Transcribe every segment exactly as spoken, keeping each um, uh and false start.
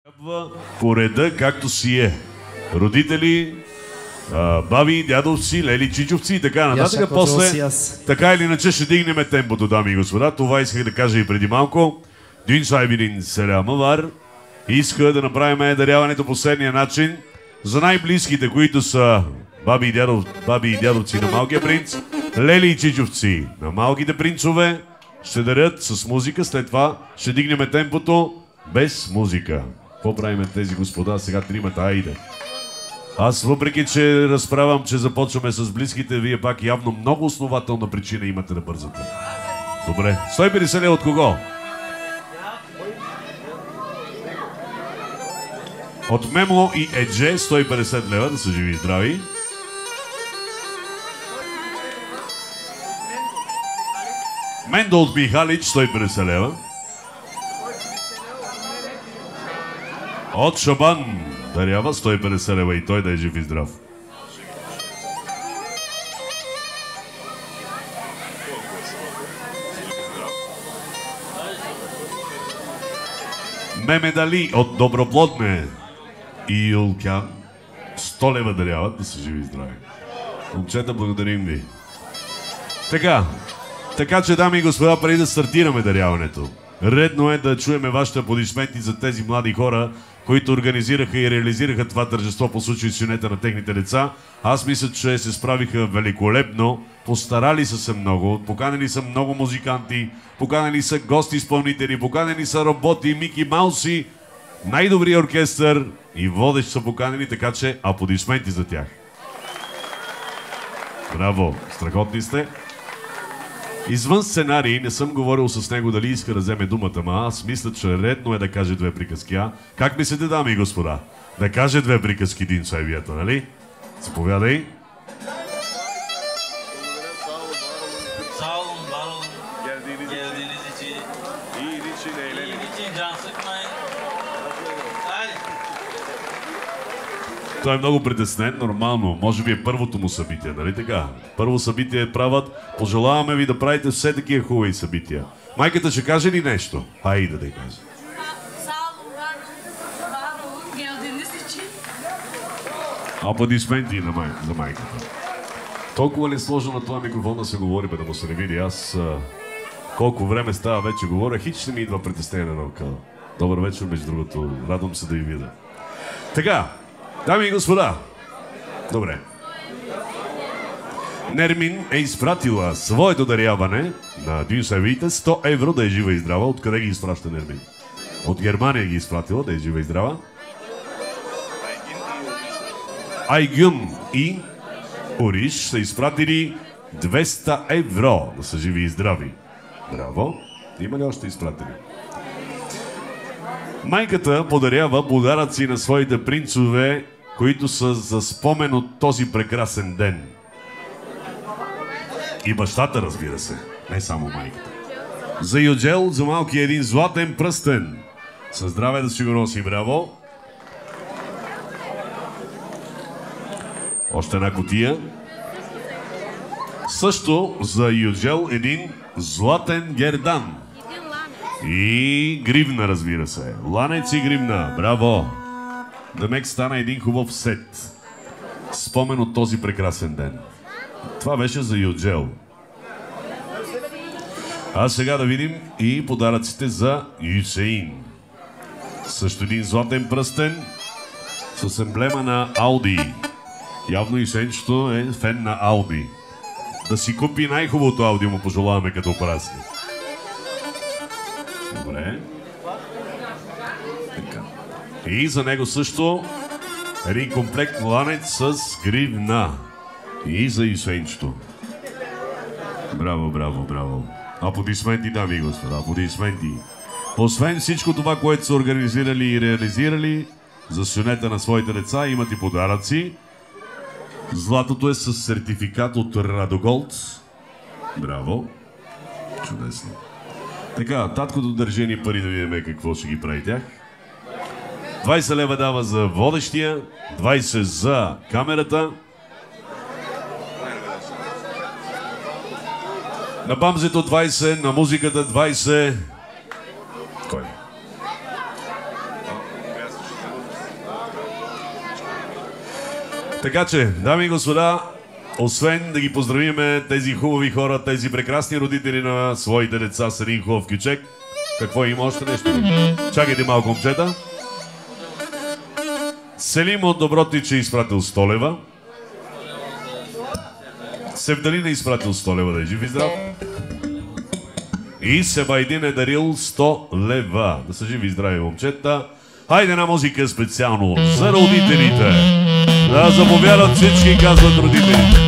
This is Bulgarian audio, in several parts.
По реда, както си е. Родители, а, баби, дядовци, лели, чичовци и така нататък. После, така или иначе, ще дигнем темпото, дами и господа. Това исках да кажа и преди малко. Дюн Сайбидин Селямавар иска да направим даряването последния начин за най-близките, които са баби и, дядов, баби и дядовци на Малкия принц, лели и чичовци на малките принцове. Ще дарят с музика, след това ще дигнем темпото без музика. Какво правим тези господа? Сега тримата, айде. Аз въпреки, че разправям, че започваме с близките, вие пак явно много основателна причина имате да бързате. Добре. сто и петдесет лева от кого? От Мемо и Едже сто и петдесет лева, да са живи и здрави. Мендо от Михалич сто и петдесет лева. От Шабан дарява сто и петдесет лева и той да е жив и здрав. Мемедали от Доброплодне и Юлкян сто лева даряват, да са живи и здрави. Момчета, благодарим ви. Така, така че, дами и господа, преди да стартираме даряването, редно е да чуеме вашите аплодисменти за тези млади хора, които организираха и реализираха това тържество по случай сюнета на техните деца. Аз мисля, че се справиха великолепно, постарали са се много, поканени са много музиканти, поканени са гости-изпълнители, поканени са роботи, Мики Мауси, най-добрия оркестър и водещ са поканени, така че аплодисменти за тях. Браво, страхотни сте. Извън сценарий не съм говорил с него дали иска да вземе думата, ма аз мисля, че редно е да каже две приказки. А? Как мислите, дами и господа? Да каже две приказки Дин Сайбията, нали? Заповядай. Той е много притеснен, нормално. Може би е първото му събитие, нали така? Първо събитие правят. Пожелаваме ви да правите все такива хубави събития. Майката ще каже ли нещо? Хайде да каже. Аплодисменти на май... за майката. Толкова ли е сложно на това микрофон да се говори, бе да му се не види? Аз а... колко време става вече говоря, хич не ми идва притеснение на ръка. Добър вечер, между другото. Радвам се да ви видя. Така. Дами и господа, добре. Нермин е изпратила своето даряване на Дюн Сайбиите сто евро да е жива и здрава. Откъде ги изпраща Нермин? От Германия ги изпратила да е жива и здрава. Айгюн и Ориш са изпратили двеста евро да са живи и здрави. Браво. Има ли още изпратили? Майката подарява подаръци на своите принцове, които са за спомен от този прекрасен ден. И бащата, разбира се, не само майката. За Юджел, за малкия един златен пръстен. Със здраве да си го носи, браво. Още една кутия. Също за Юджел един златен гердан. И гривна, разбира се. Ланец и гривна. Браво! Демек стана един хубав сет. Спомен от този прекрасен ден. Това беше за Юджел. А сега да видим и подаръците за Юсеин. Също един златен пръстен с емблема на Ауди. Явно Юсеинчето е фен на Ауди. Да си купи най-хубавото Ауди, му пожелаваме като празник. Добре. Така. И за него също един комплект ланец с гривна. И за Юсейнчето. Браво, браво, браво. Аплодисменти, дами и господа, аплодисменти. Освен всичко това, което са организирали и реализирали за сюнета на своите деца, имат и подаръци. Златото е с сертификат от Радоголд. Браво. Чудесно. Така, таткото държи ни пари да видим какво ще ги прави тях. двайсет лева дава за водещия, двайсет за камерата. На бамзето двайсет, на музиката двайсет. Кой? Така че, дами и господа, освен да ги поздравиме тези хубави хора, тези прекрасни родители на своите деца с един хубав кючек, какво има още нещо? Чакайте малко, момчета. Селим от Добротич е изпратил сто лева. Севдалин е изпратил сто лева, да е жив и здрав. И Себайдин е дарил сто лева. Да са живи и здрави, момчета. Хайде една музика специално за родителите. Да заповядат всички, казват родителите.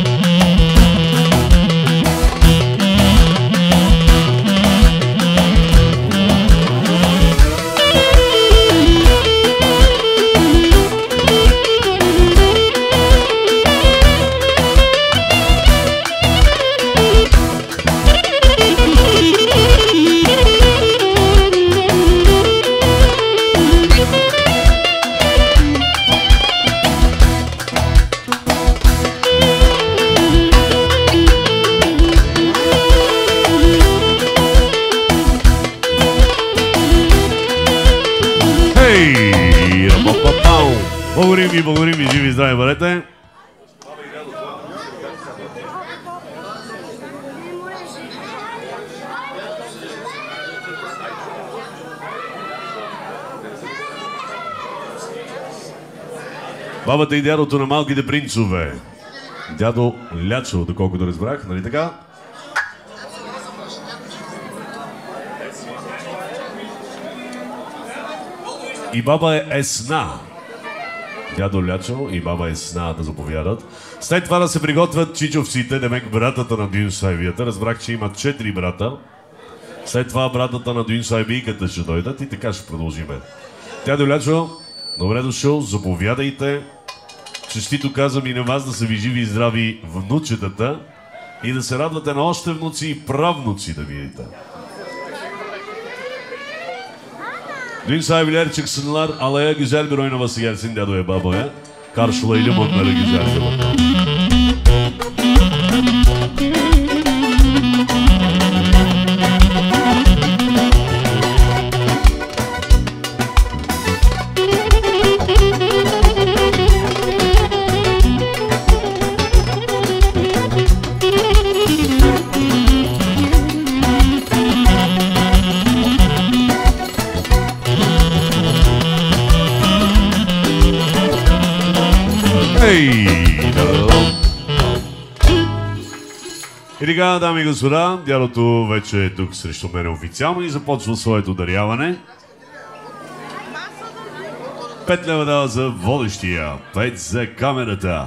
Благодарим ви, благодарим ви, живи и здрави бъдете. Бабата и дядото на малките принцове. Дядо Лячо, доколкото разбрах, нали така? И баба Есна. Дядо Лячо и баба Есна да заповядат. След това да се приготвят чичовците, демек братата на Дюн Сайбията. Разбрах, че имат четири брата. След това братата на Дюн Сайбийката ще дойдат и така ще продължиме. Дядо Лячо, добре дошъл, заповядайте. Честито казвам и на вас да са ви живи и здрави внучетата и да се радвате на още внуци и правнуци да видите. Dün sahibiler çıksınlar, alaya güzel bir oynaması gelsin dedoya babaya. Karşılayalım onları güzelce bakalım. И така, дами и господа, дядото вече е тук срещу мен официално и започва своето даряване. Пет лева дава за водещия, пет за камерата.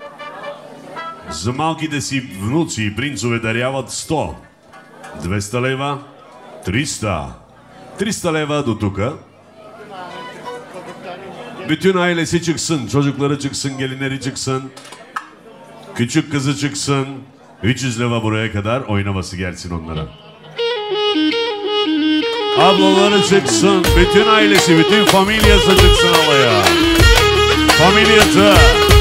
За малките си внуци и принцове даряват сто. двеста лева, триста. триста лева до тука. Bütün ailesi çıksın, çocukları çıksın, gelinleri çıksın. Küçük kızı çıksın. üç yüz leva buraya kadar oynaması gelsin onlara. Ablaları çıksın, bütün ailesi, bütün familyası çıksın alaya. Familyası.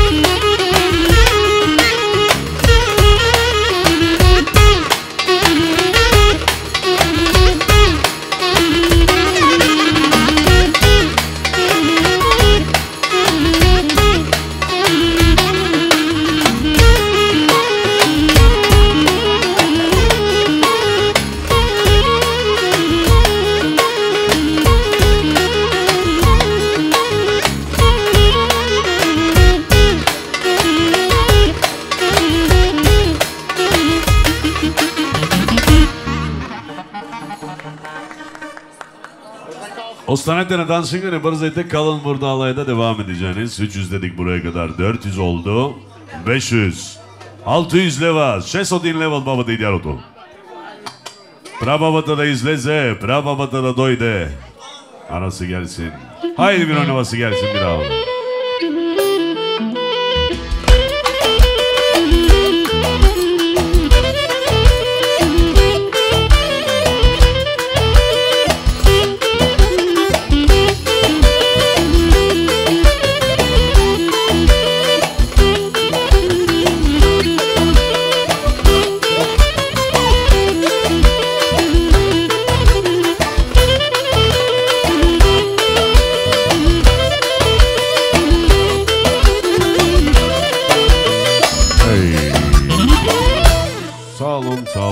Ostanete na dansınga, ne bırzayte, kalın burada alayda devam edeceğiniz. üç yüz dedik buraya kadar, dört yüz oldu. beş yüz. altı yüz leva, шестстотин лева от бабата и дядото. Прабабата да излезе, прабабата да дойде. Анası gelsin. Haydi bir oynaması gelsin bir daha.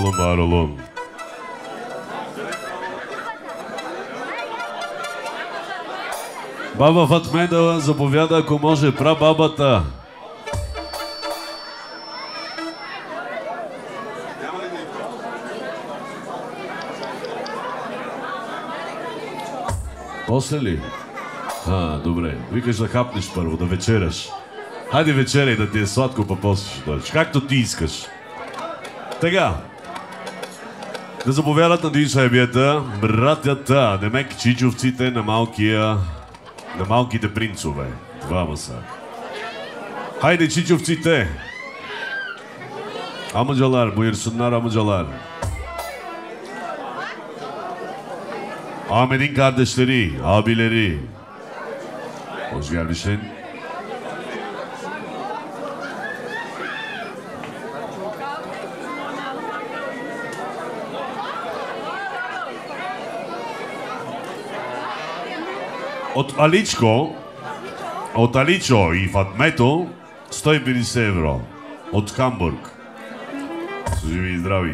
olun, var olun. Баба Фатмедова заповяда, ако може, прабабата. После ли? А, добре. Викаш да хапнеш първо, да вечераш. Хайде вечеряй, да ти е сладко, па после ще дойдеш. Както ти искаш. Тега. Да заповядат на дишайбията братята, демек чичовците на малкия, на малките принцове. Двама са. Хайде чичовците. Amcalar buyursunlar amcalar. Ahmet'in kardeşleri, abileri. Hoş gelmişsin. От Аличко, от Аличо и Фатмето сто и петдесет евро. От Хамбург. Живи и здрави.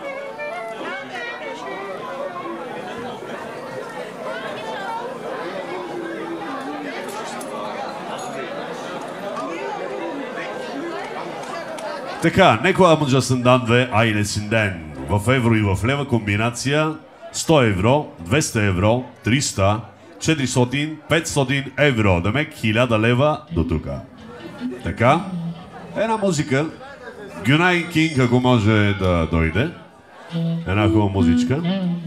Така, некоя амъджасындан две айлесинден. В евро и в лева комбинация сто евро, двеста евро, триста, четиристотин, петстотин евро. Демек хиляда лева до тука. Така, една музика. Гюнай Кинг, ако може да дойде. Една хубава музичка.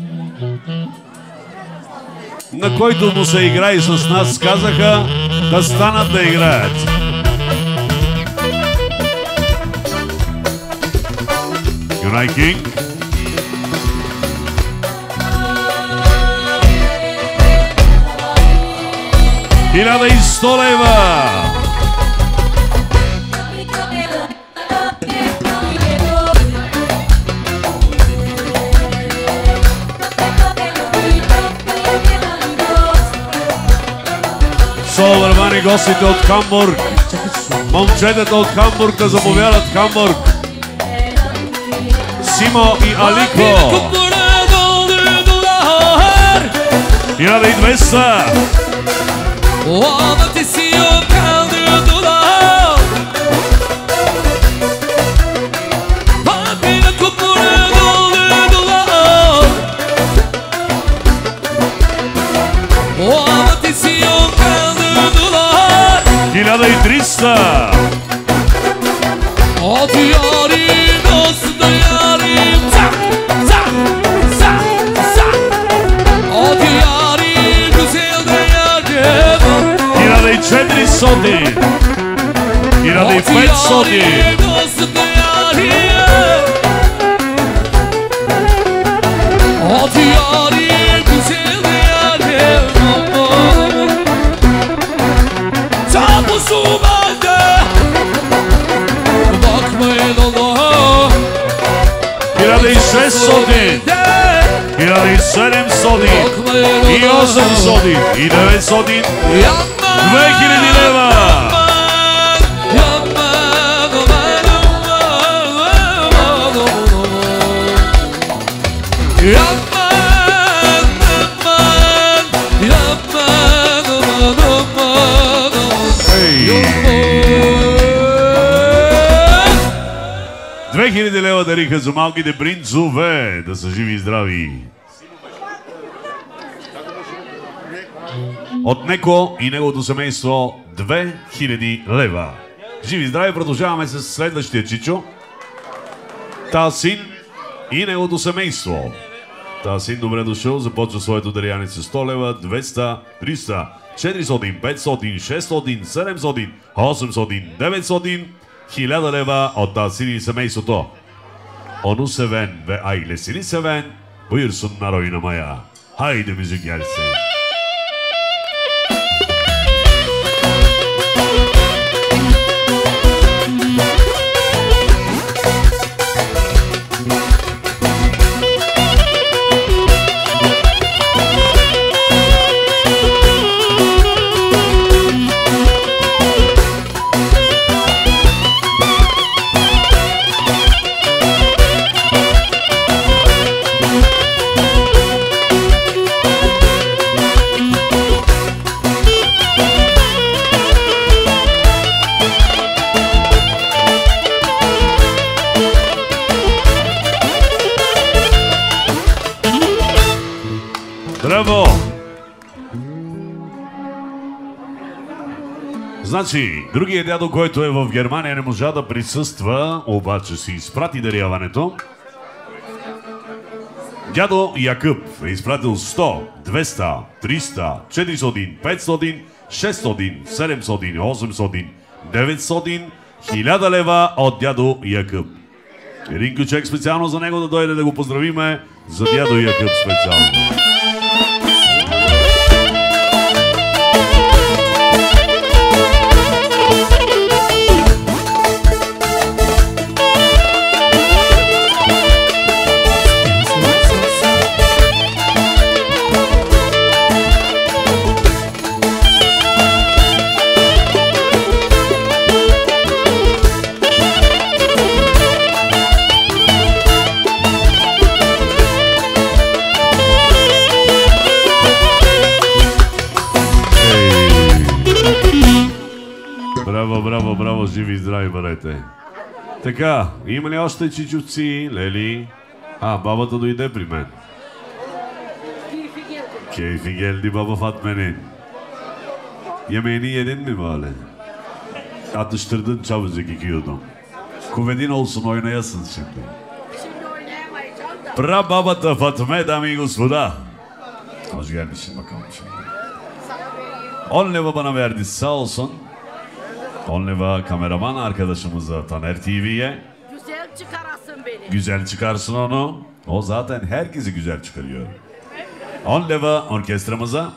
На който му се играе с нас, казаха да станат да играят. Гюнай Кинг. Хиляда и сто лева! Вървани гостите от Хамбург. Момчетата от Хамбург да заповядат Хамбург. Симо и Алико. хиляда и двеста. хиляда и триста. От ярим, доста ярим, за, за, за, за. От ярим, güzel de yarım. хиляда и четиристотин. хиляда и петстотин. Доста ярим. От ярим, güzel de yarım. хиляда и шестстотин, хиляда и седемстотин, и осемстотин, и деветстотин, две хиляди лева. две хиляди лева дариха за малките принцове. Да са живи и здрави. От Неко и неговото семейство две хиляди лева. Живи и здрави, продължаваме с следващия чичо. Тасин и неговото семейство. Тасин, добре дошъл, започва своето даряване с сто лева, двеста, триста, четиристотин, петстотин, шестстотин, седемстотин, осемстотин, деветстотин, хиляда лева от Тасин и семейството. Onu seven ve ailesini seven buyursunlar oynamaya. Haydi müzik gelsin. Значи, другият дядо, който е в Германия, не можа да присъства, обаче си изпрати даряването. Дядо Якъб е изпратил сто, двеста, триста, четиристотин, петстотин, шестстотин, седемстотин, осемстотин, деветстотин, хиляда лева от дядо Якъб. Един ключек специално за него да дойде да го поздравиме, за дядо Якъб специално. Браво, браво, браво, живи и здрави бъдете. Така, има ли още чичовци, лели? А, бабата дойде при мен. Кейфи гелди баба Фатменин. Yemeğini yedin mi böyle? Atıştırdın çabucak iki yudum. Kuvvetin olsun, oynayasın şimdi. Şimdi oynayamayacağım da. Prababata Fatme, dami и господа. Hoş gelmişsin bakalım şimdi. on leva bana verdi, sağ olsun. on leva kameraman arkadaşımıza Taner T V'ye. Güzel çıkarasın beni. Güzel çıkarsın onu. O zaten herkesi güzel çıkarıyor. on leva orkestramıza.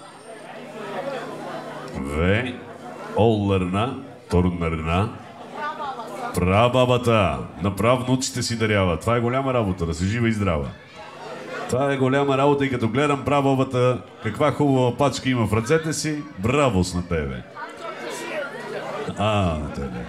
Ve oğullarına, torunlarına, прабабата на правнуците си дарява. Това е голяма работа, да си жива и здрава. Това е голяма работа и като гледам прабабата, каква хубава пачка има в ръцете си, бравост на тебе. А, тебе.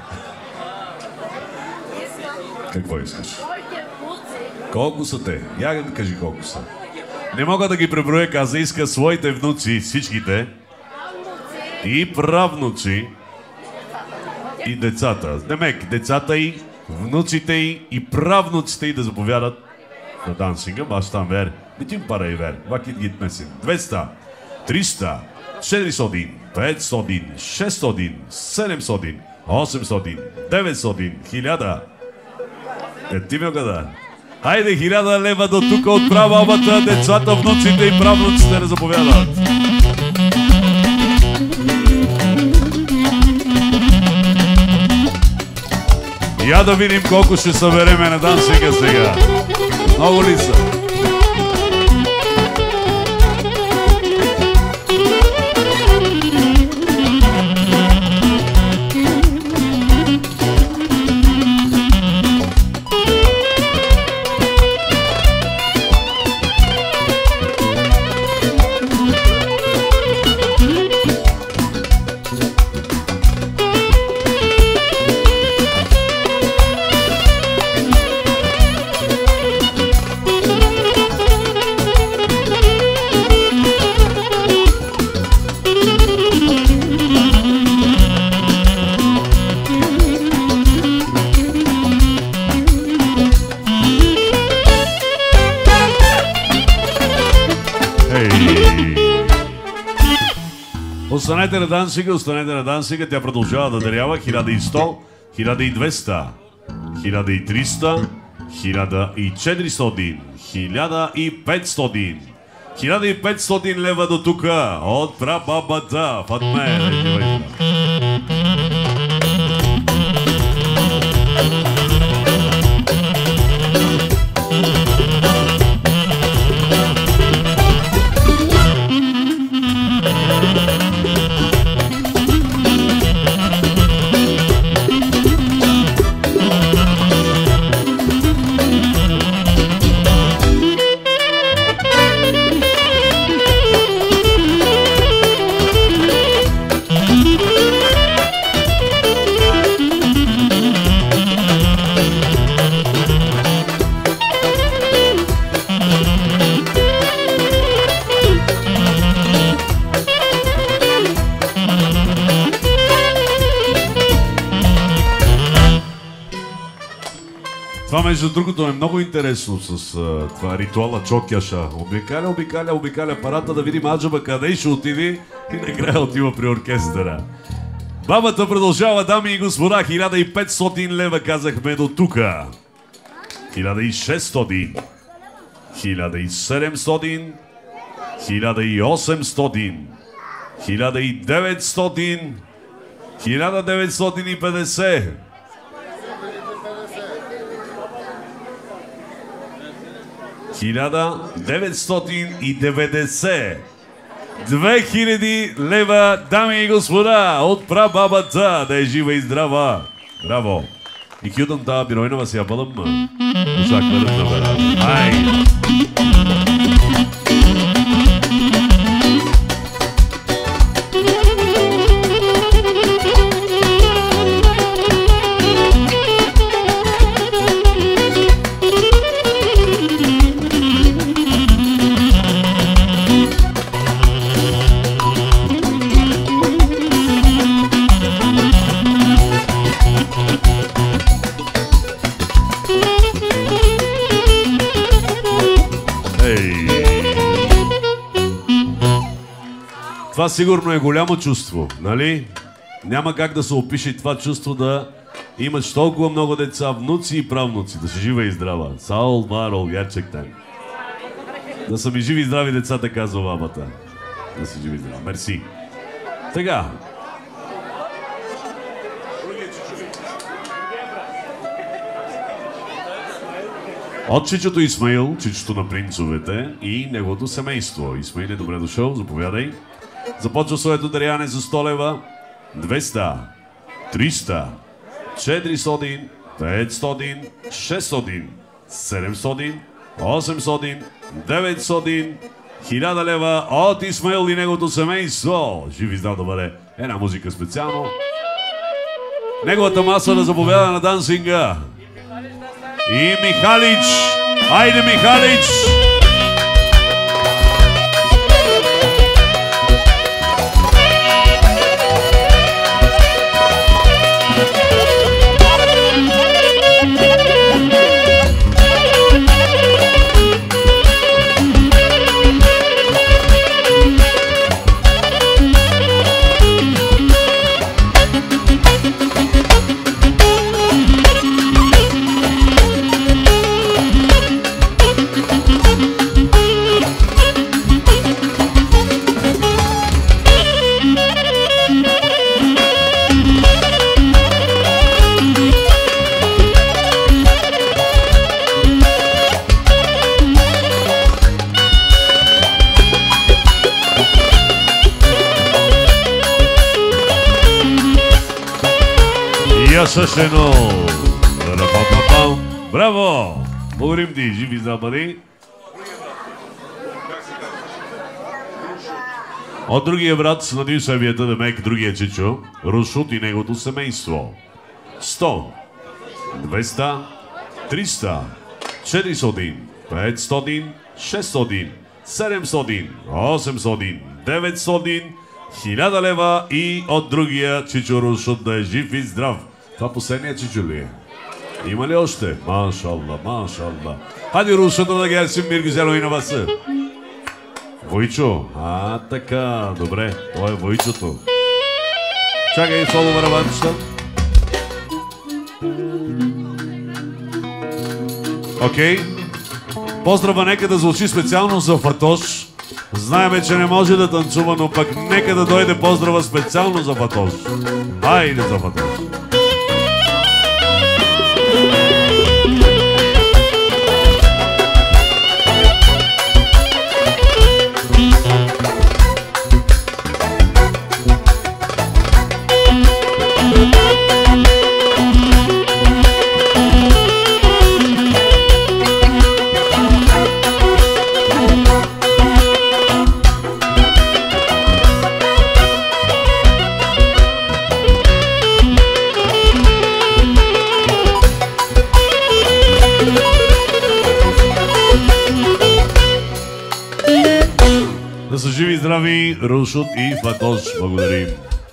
Какво искаш? Колко са те? Я да кажи колко са. Не мога да ги преброя, каза, иска своите внуци, всичките, и правнуци, и децата. Демек, децата и, внуците и, и правнуците и да заповядат на дансинга. Бащан вер, bütün parayı ver. Vakit gitmesin. двеста, триста, четиристотин, петстотин, шестстотин, седемстотин, осемстотин, деветстотин, хиляда. Е, ти ме гада. Хайде, хиляда лева до тук от прабабата, децата, внуците и правнуците да заповядат. Я да видим колко ще събереме на дансинга сега. Много ли са? Останете на дансинга, останете на дансинга, тя продължава да дарява хиляда и сто, хиляда и двеста, хиляда и триста, хиляда и четиристотин, хиляда и петстотин, хиляда и петстотин лева до тука от прабабата Фатме. Това, между другото, е много интересно с а, това ритуала чокяша. Обикаля, обикаля, обикаля парата да видим аджаба къде ще отиде и накрая отива при оркестъра. Бабата продължава, дами и господа, хиляда и петстотин лева казахме до тука. хиляда и шестстотин, хиляда и седемстотин, хиляда и осемстотин, хиляда и деветстотин, хиляда деветстотин и петдесет. хиляда деветстотин и деветдесет. две хиляди лева, дами и господа, от прабабата, да е жива и здрава. Браво. И кютам тази биройнова си я бъдам, ма. Очаква да набера. Ай! Това сигурно е голямо чувство, нали? Няма как да се опише това чувство да имаш толкова много деца, внуци и правнуци, да си жива и здрава. Саул, Марол, Герчектан. Да са ми живи и здрави децата, казва бабата. Да си живи и здрави. Мерси. Тега. От чичото Исмаил, чичото на принцовете и неговото семейство. Исмаил е добре дошъл, заповядай. Започва своето даряване за сто лева, двеста, триста, четиристотин, петстотин, шестстотин, седемстотин, осемстотин, деветстотин, хиляда лева от Исмаил и неговото семейство. Жив и здрав да бъде. Една музика специално. Неговата маса да заповяда на дансинга. И Михалич. Айде, Михалич! Съшено! Браво! Благодарим ти, живи здрав бъди. От другия брат, надим съвията да мек другия чичо, Рушут и неговото семейство. сто, двеста, триста, четиристотин, петстотин, шестстотин, седемстотин, осемстотин, деветстотин, хиляда лева и от другия чичо Рушут да е жив и здрав. Това последния чичо ли е? Има ли още? Машалла, машалла. Хади Рушата да ги си мир гизело и на вас. Войчо. А, така. Добре. Това е Войчото. Чакай соло барабанчета. Окей. Поздрава нека да звучи специално за Фатош. Знаеме, че не може да танцува, но пък нека да дойде поздрава специално за Фатош. Хайде за Фатош. Да са живи и здрави, Рушут и Фатош. Благодарим.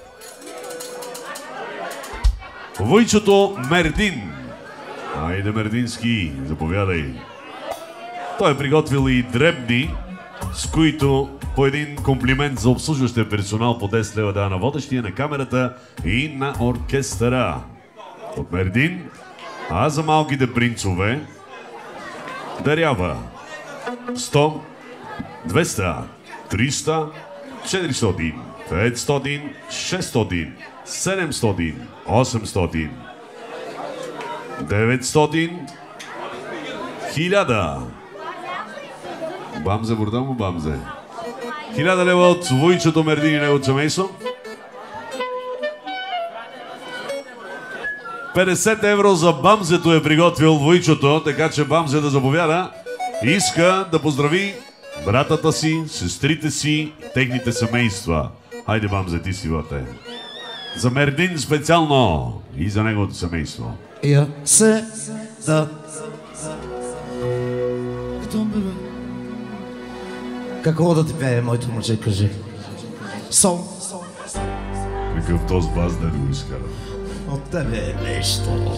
Войчото Мердин. Айде, Мердински, заповядай. Той е приготвил и дребни, с които по един комплимент за обслужващия персонал по десет лева дава на водещия, на камерата и на оркестъра. От Мердин, а за малките принцове дарява сто, двеста, триста, четиристотин, петстотин, шестстотин, седемстотин, осемстотин, деветстотин, хиляда. Бамзе, бурдамо, бамзе. Хиляда лева от Войчото Мердин и неговото семейство. петдесет евро за Бамзето е приготвил Войчото, така че Бамзе да заповяда. Иска да поздрави братата си, сестрите си, техните семейства. Хайде, Бамзе, ти си вътре. За Мердин специално и за неговото семейство. Я се да... Какво да ти пее, моето момче, кажи? Сон. Какъв този бас да го изкара? От тебе е нещо.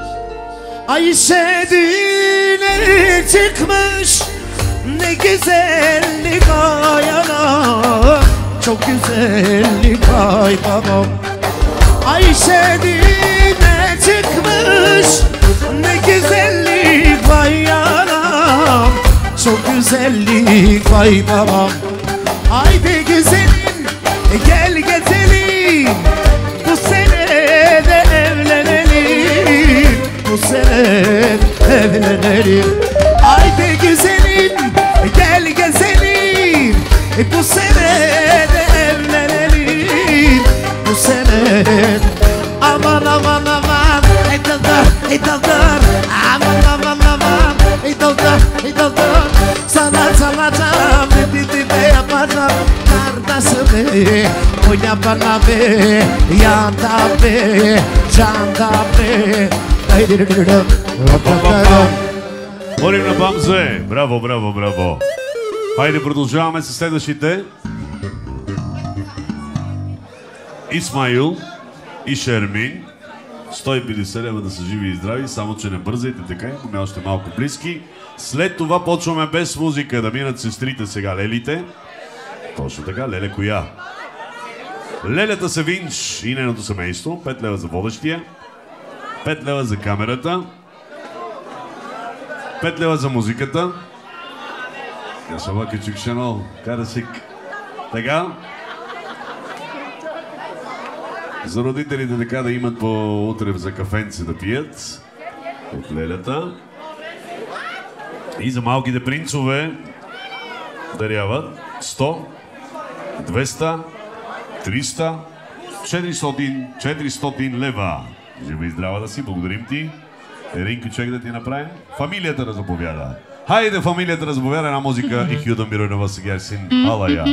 Ayşe düğüne çıkmış ne güzellik ayana, çok güzellik ay babam. Ayşe düğüne çıkmış ne güzellik ay anam, çok güzellik ay babam. Haydi güzelim gel gezelim, bu sene de evlenelim, bu sene evlenelim. Haydi güzelim gel gezelim, bu sene de evlenelim, bu sene. Aman aman aman ey daldır ey daldır, aman aman aman ey daldır ey daldır. Sana çalacağım dedi de yapacağım kardeşimi, oyna bana be yanda be canda be. Молим на Бамзе! Браво, браво, браво! Хайде, продължаваме с следващите. Исмаил и Шермин. сто и петдесет лева да са живи и здрави, само че не бързайте така, имаме още малко близки. След това почваме без музика да минат сестрите сега, лелите. Точно така, Леле коя? Лелята Севинч и нейното семейство. пет лева за водещия. пет лева за камерата. пет лева за музиката. Ясава Кичукшено, Карасик. Така. За родителите така да имат по утре за кафенце да пият. От Лелята. И за малките принцове даряват сто, двеста, триста, четиристотин, четиристотин лева. Жива и здрава да си, благодарим ти. Еринко, чек да ти направим. Фамилията да заповяда. Хайде, фамилията да заповяда една музика и Хюда Миронова сега син Алая.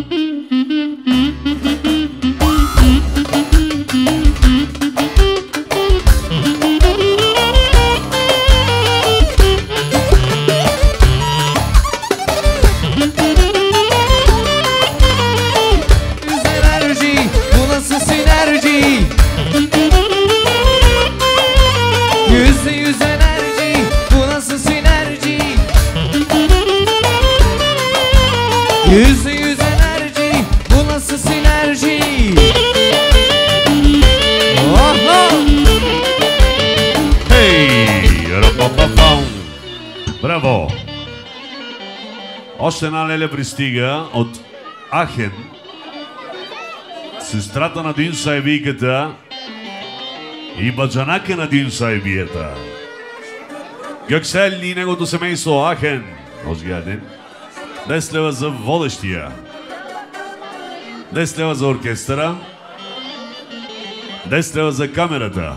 Yüzde yüz enerji, bu nasıl sinerji? Oho! Хей! Рапапапам! Браво! Още една леля пристига от Ахен. Сестрата на Дин Сайбийката и баджанака на Дин Сайбията. Гъксел и неговото семейство Ахен. Озгаден. десет лева за водещия. десет лева за оркестъра. десет лева за камерата.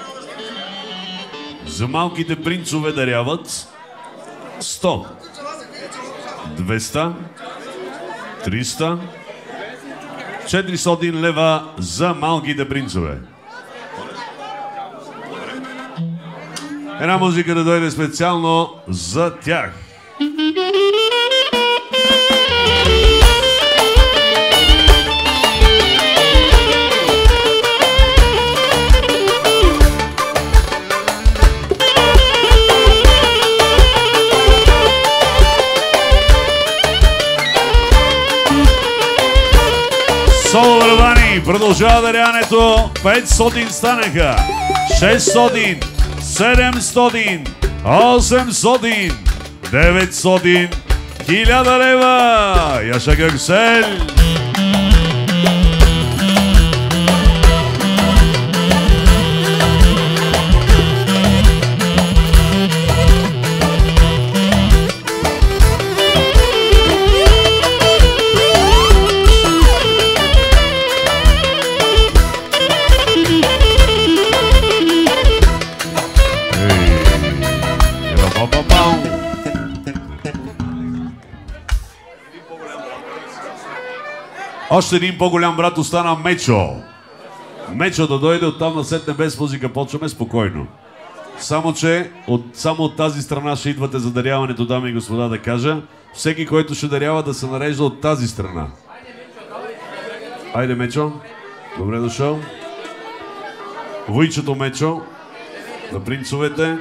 За малките принцове даряват сто, двеста, триста, четиристотин лева за малките принцове. Една музика да дойде специално за тях. Продължава даряването. петстотин станаха. шестстотин, седемстотин, осемстотин, деветстотин, хиляда лева. Яша Гюксел. Още един по-голям брат остана Мечо. Мечо да дойде оттам насетне без музика, почваме спокойно. Само че от, само от тази страна ще идвате за даряването, дами и господа, да кажа. Всеки, който ще дарява, да се нарежда от тази страна. Айде, Мечо. Добре дошъл. Войчето Мечо. За принцовете.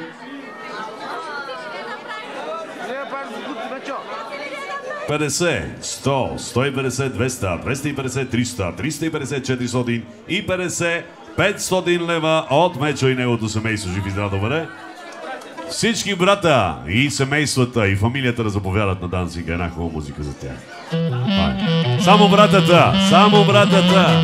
петдесет, сто, сто и петдесет, двеста, двеста и петдесет, триста, триста и петдесет, четиристотин и петдесет, петстотин лева от Мечо и неговото семейство. Жив и здрав да бъде. Всички брата и семействата и фамилията да заповядат на Данцинга. Една хубава музика за тях. Само братата! Само братата!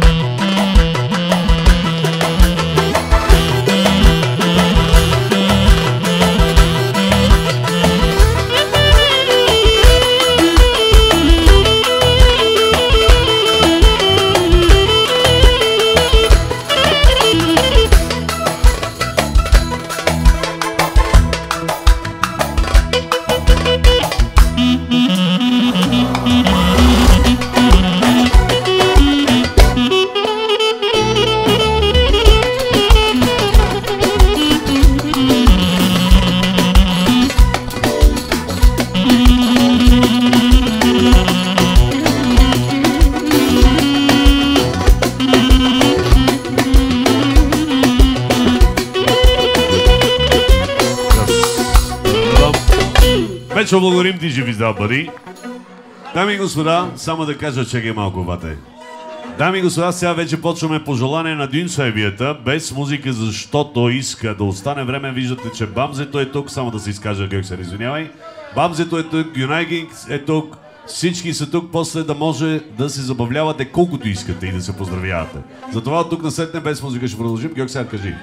Мечо, благодарим ти, жив и здрав бъди. Дами и господа, само да кажа, чекай малко, вате. Дами и господа, сега вече почваме пожелание на Дюнсайбията, без музика, защото иска да остане време. Виждате, че Бамзето е тук, само да се изкажа, Гюксел, извинявай. Бамзето е тук, Юнайгинг е тук, всички са тук, после да може да се забавлявате колкото искате и да се поздравявате. Затова от тук насетне без музика ще продължим. Гюксел, кажи.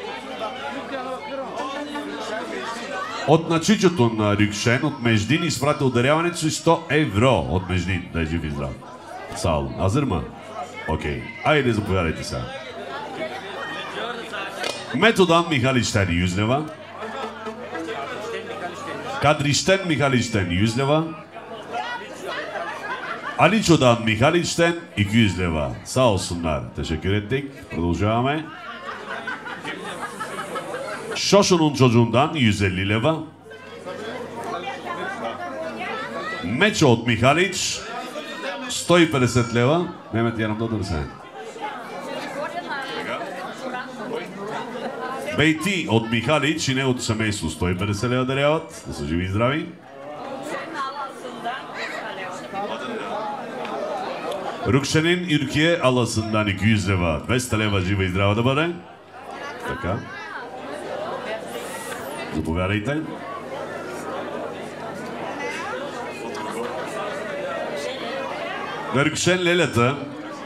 От начичото на Рюкшен, от Междин, изпратил даряването си сто евро от Междин. Да е жив и здрав. Сал. Азерма? Окей. Айде, заповядайте сега. Методан Михаличтен Юзлева. Кадрищен Михаличтен Юзлева. Аличодан Михаличтен и Юзлева. Сал Сунар. Teşekkür Продължаваме. Шошонун Чоджундан yüz elli лева. Мечо от Михалич сто и петдесет лева. Мемет Янам да се. Бейти от Михалич и неговото семейство сто и петдесет лева даряват. Да са живи и здрави. Рукшенин Иркие Аласындан iki yüz лева. двеста лева жива и здрава да бъде. Така. Заповядайте. Рюкшен Лелята.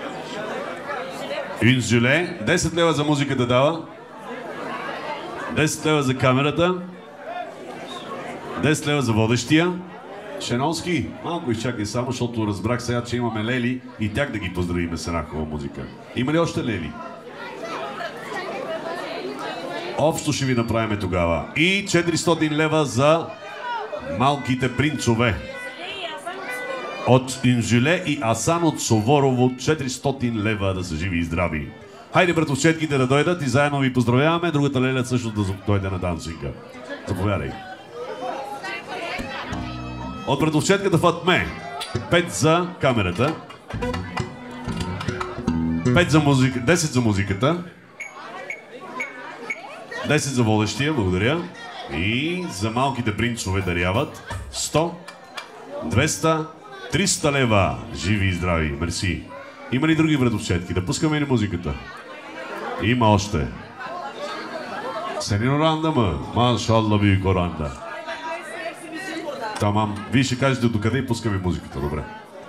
Инзюле. десет лева за музиката дава. десет лева за камерата. десет лева за водещия. Шенонски, малко изчакай само, защото разбрах сега, че имаме лели и тях да ги поздравиме с една хубава музика. Има ли още лели? Общо ще ви направим тогава. И четиристотин лева за малките принцове. От Инжиле и Асан от Суворово четиристотин лева да са живи и здрави. Хайде, братовчетките да дойдат и заедно ви поздравяваме. Другата леля също да дойде на Данцинга. Заповядай. От братовчетката Фатме. пет за камерата. пет за музика, десет за музиката. десет за водещия, благодаря. И за малките принцове даряват сто, двеста, триста лева. Живи и здрави, мерси. Има ли други братовчетки? Да пускаме ли музиката? Има още. Senin oranda mı? Maşallah büyük oranda. Tamam. Вие ще кажете до къде и пускаме музиката. Добре.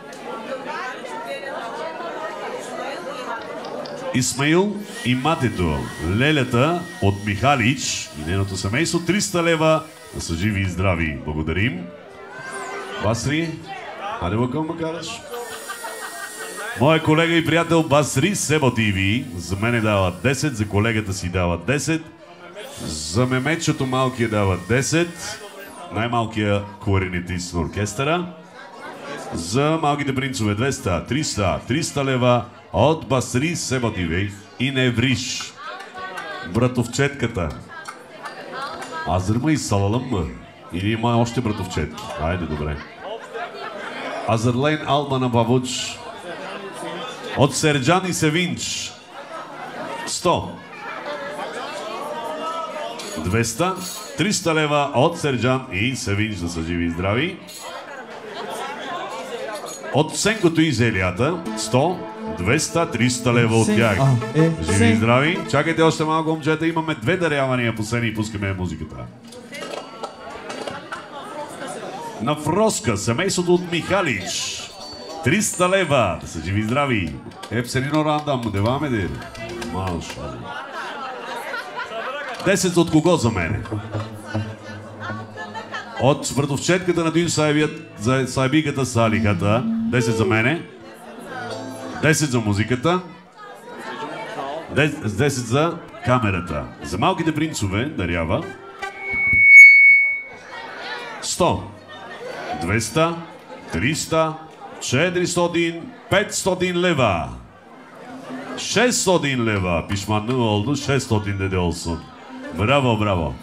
Исмаил и матето, Лелята от Михалич и нейното семейство, триста лева, да са живи и здрави. Благодарим. Басри, хайде въкъл ме караш. Моя колега и приятел Басри Себо ТВ за мене дава десет, за колегата си дава десет, за меметчето малкия дава десет, най-малкия кларинетист на оркестъра, за малките принцове двеста, триста, триста лева от Басри Себо ТВ и Невриш. Братовчетката. Азърма и Салалъмма. Или има още братовчетки? Айде, добре. Азърлейн Албана Бабуч. От Серджан и Севинч. сто. двеста. триста лева от Серджан и Севинч, да са живи и здрави. От Сенкото и Зелията. сто. двеста. триста лева от тях. Живи и здрави. Чакайте още малко, момчета. Имаме две дарявания последни и пускаме музиката. На Фроска, семейството от Михалич. триста лева. Да са живи и здрави. Епсенино рандам, деваме де. Малша. десет от кого за мене? От братовчетката на Дин за Сайбиката Салихата. десет за мене. десет за музиката. десет за камерата. За малките принцове дарява сто. двеста. триста. четиристотин. петстотин лева. шестстотин лева. Пишманlı oldu. шестстотин деде olsun. Браво, браво.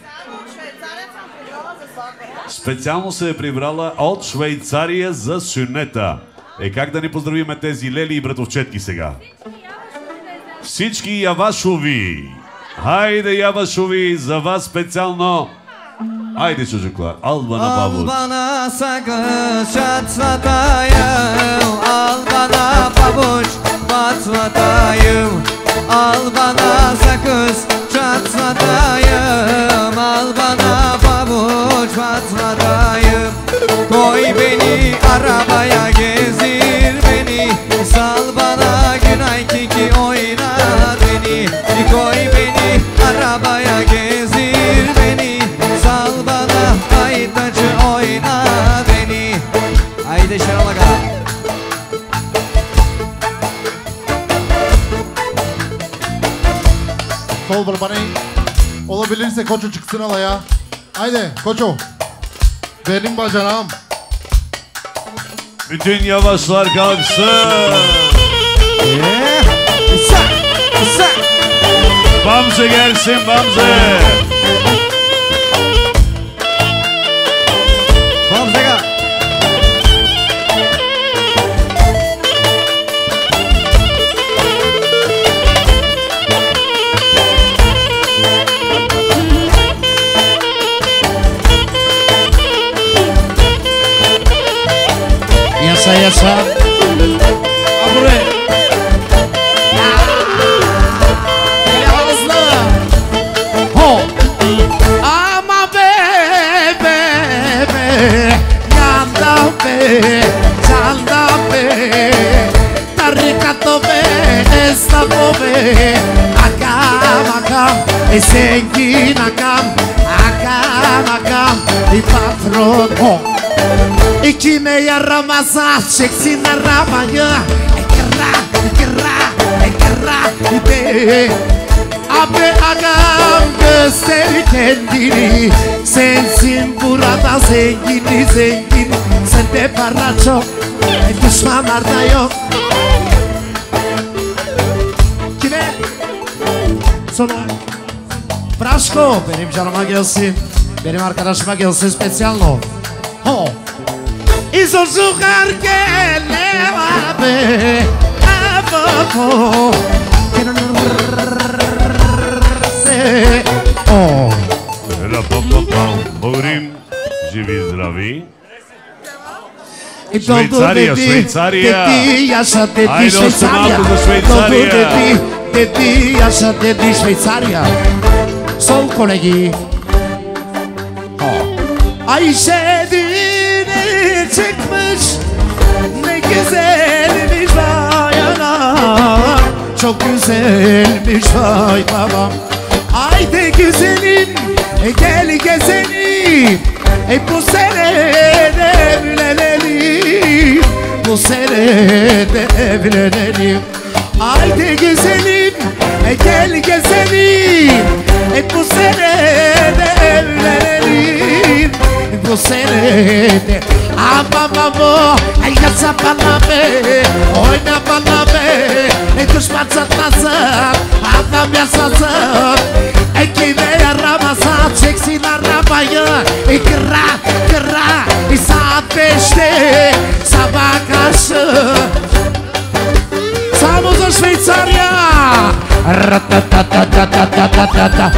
Специално се е прибрала от Швейцария за сюнета. Е, как да ни поздравиме тези лели и братовчетки сега? Всички Явашови. Хайде, Явашови, за вас специално. Haydi çocuklar, al bana babuç. Al bana sakız çatlatayım, al bana pabuç patlatayım. Al bana sakız çatlatayım, al bana pabuç patlatayım. Koy beni arabaya gezdir beni, sal bana günay kiki oynat beni. Koy beni arabaya gezdir beni, sal bana aytacı oyna beni. Haydi Şenolaka. Sol barbaney. Olabilirse Koço çıksın alaya. Haydi Koço. Benim bacanağım. Bütün yavaşlar kalksın. Yeah. Sen, sen. Bamze gelsin Bamze. Bamze gel. Yasa yasa. Buraya. Ama be be be, yandan be, candan be, tarikato be, esnafo be, akam akam, e zengin akam, akam akam, e patron ho. İçime yaramazsa çeksin arabayı, ekra ekra ekra be. Abi agam göster kendini, sensin burada zengini zengin. Sende para çok, düşmanlarda yok. Kime? Sonra Braşko benim canıma gelsin, benim arkadaşıma gelsin spesiyalno. Ho. İzo zuhar geleva be, aboko. О! Ра-па-па-пам. Благодарим. Живи и здрави. И Швейцария, Швейцария. Деди, аз са деди Айде, още Швейцария. малко за Швейцария. Деди, деди, аз са деди Швейцария. Сол, колеги. Ayşe düğüne çıkmış, ne güzelmiş vay anam, çok güzelmiş vay babam. Haydi güzelim, e gel gezelim, e bu sene de evlenelim, bu sene de evlenelim. Haydi güzelim, e gel gezelim, e bu sene de evlenelim. Bu senede ama mamo yasa bana be oyna bana be e düşman satmasın adam yasasın e kime yaramasa çeksin arabayı e kıra kıra e saat beşte sabah karşı Samuz'a Şveyçarya Ratatatatatatatata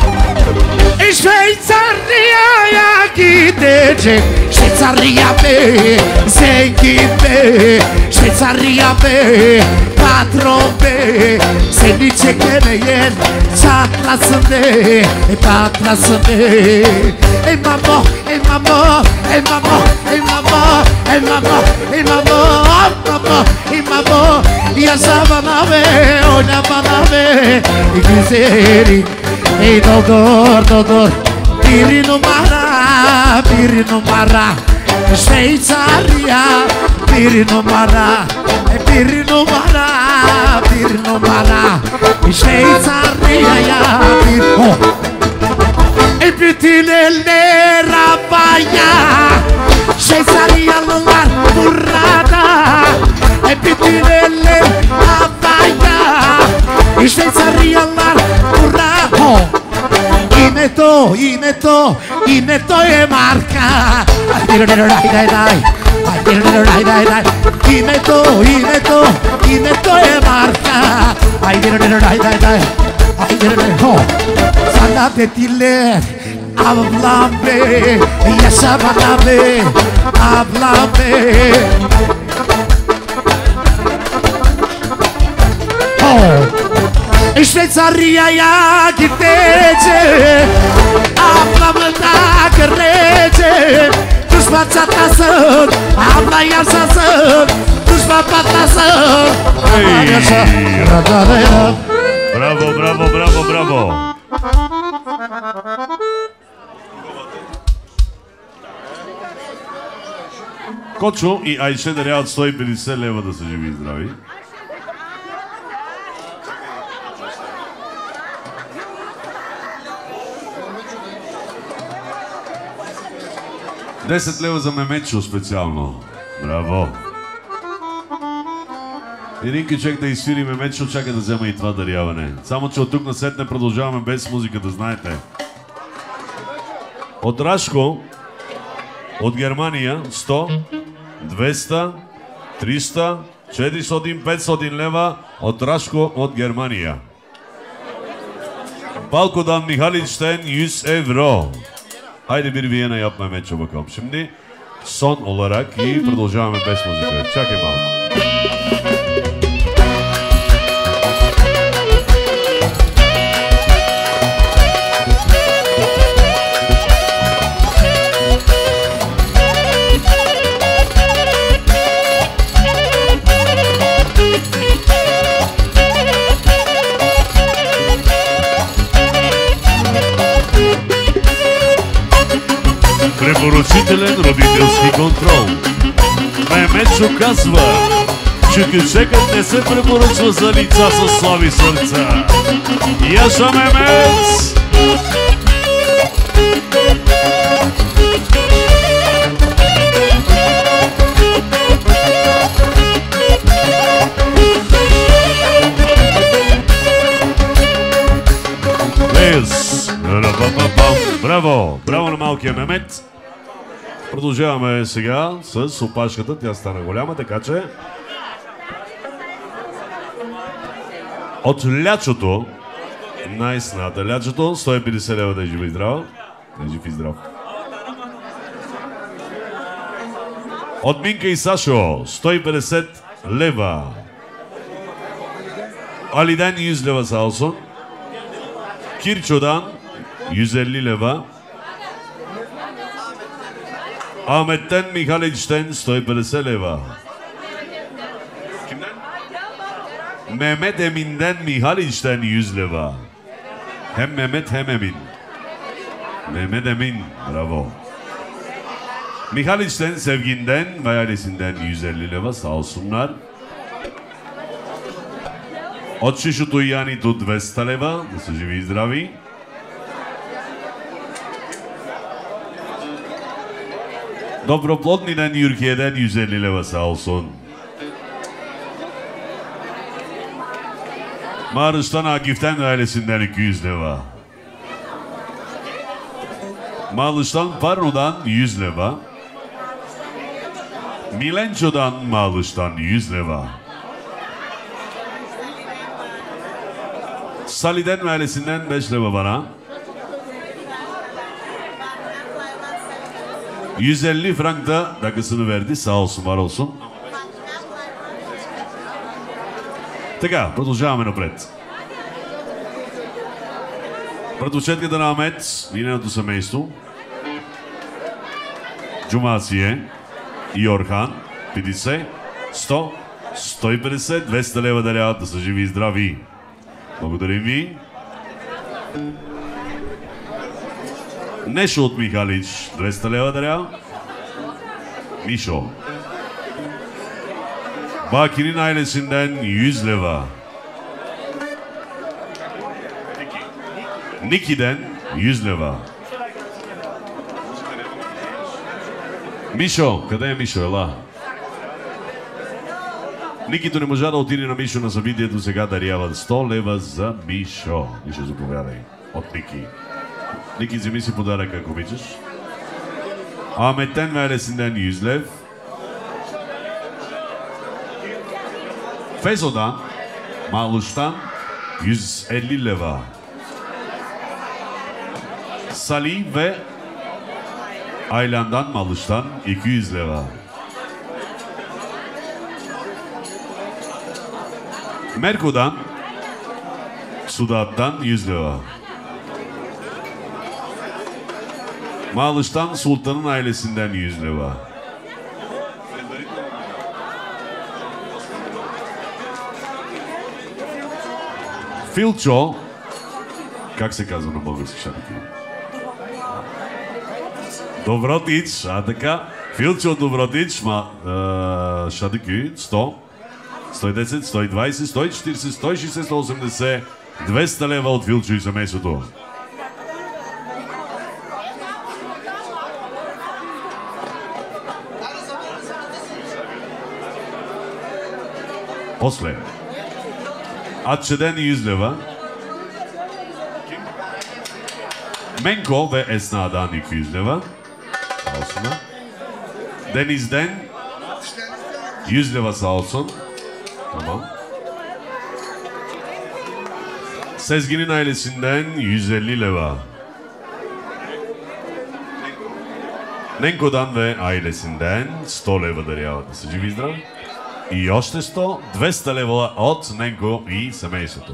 Şveyçarya'ya gidecek Şveyçarya be, zengin be Şveyçarya be, patron be Seni çekemeyen çatlasın be Patlasın be Ey mamo, ey mamo, ey mamo, ey mamo Ey mamo, ey mamo, mamo, ey mamo Yaşa bana be, oyna bana be Güzeli Ey doldur doldur bir numara bir numara Şveyçarya bir numara bir numara bir numara Şveyçarya bir oh. E bütün eller havaya Şveyçaryalılar burada E bütün eller havaya Şveyçaryalılar burada oh. Ime to, ime to, ime to je marka Ime to, ime to, ime to je marka Sana dediler ablam be Yaşa bana be, ablam be Oh Şveyçarya'ya gidecek Ablamı da görecek Düşman çatlasın Abla yaşasın Düşman patlasın Abla yaşa Bravo, bravo, bravo, bravo Кочо и Айше даряват сто и петдесет лева да са живи и здрави. десет лева за Мемечо специално. Браво! Един кичек да изсвири Мемечо, чака да взема и това даряване. Само че от тук насетне продължаваме без музика, да знаете. От Рашко, от Германия, сто, двеста, триста, четиристотин, петстотин лева от Рашко от Германия. Balko'dan Mihaliç'ten yüz euro. Haydi bir Viyana yap Mehmetçe bakalım. Şimdi son olarak iyi продължаваме без музика. Чакай малко. Препоръчителен родителски контрол. Мемечо казва, че кючекът не се препоръчва за лица с слаби сърца. Яша Мемец! Браво! Браво на малкия Мемет! Продължаваме сега с опашката. Тя стана голяма, така че от лячото, най-сната лячото, сто и петдесет лева да е жива и здрава. Да е жив и здрав. От Минка и Сашо, сто и петдесет лева. Ali'den yüz leva sağ olsun. Kirço'dan yüz elli leva. Ahmet'ten Mihaliç'ten сто и петдесет leva. Kimden? Mehmet Emin'den Mihaliç'ten yüz leva. Hem Mehmet hem Emin. Mehmet Emin, bravo. Mihaliç'ten Sevgin'den ve ailesinden yüz elli leva sağ olsunlar. От Шишото и Янито двеста лева, да са живи и здрави. Доброплодниден Юркиеден yüz elli leva sağ olsun. Marış'tan Akif'ten ailesinden iki yüz leva. Malış'tan Parno'dan yüz leva. Milenço'dan Malış'tan yüz leva. Saliden ailesinden beş leva bana. yüz elli frank da dakikasını verdi. Sağ olsun, var olsun. Така, продължаваме напред. Братовчетката на Амет и нейното семейство. Джумасие и Орхан. петдесет, сто, сто и петдесет, двеста лева даряват, да са живи и здрави. Благодарим ви. Нешо от Михалич, двеста лева дарява. Мишо. Bakir'in ailesinden yüz leva. Niki'den yüz leva. Мишо, къде е Мишо? Ела. Никито не можа да отиде на Мишо на събитието, сега дарява сто лева за Мишо. Мишо, заповядай. От Ники. Niki, вземи си подарък, ако обичаш. Ahmet'ten ve ailesinden yüz lev. Fezo'dan, Maluş'tan yüz elli leva. Salih ve Aylan'dan Maluş'tan iki yüz leva. Merko'dan, Sudat'tan yüz leva. Malış'tan Sultan'ın ailesinden yüz leva. Филчо, как се казва на български шадики? Добротич, а така. Филчо Добротич, ма, е, шадики, сто, сто и десет, сто и двайсет, сто и четирийсет, сто и шейсет, сто и осемдесет, двеста лева от Филчо и семейството. После. Atçeden yüz leva. Menko ve Esna'dan iki yüz leva. Sağ olsunlar. Deniz'den yüz leva sağ olsun. Tamam. Sezgin'in ailesinden yüz elli leva. Nenko'dan ve ailesinden сто лева даряват. Да са живи и здрави. И още сто, двеста лева от Ненко и семейството.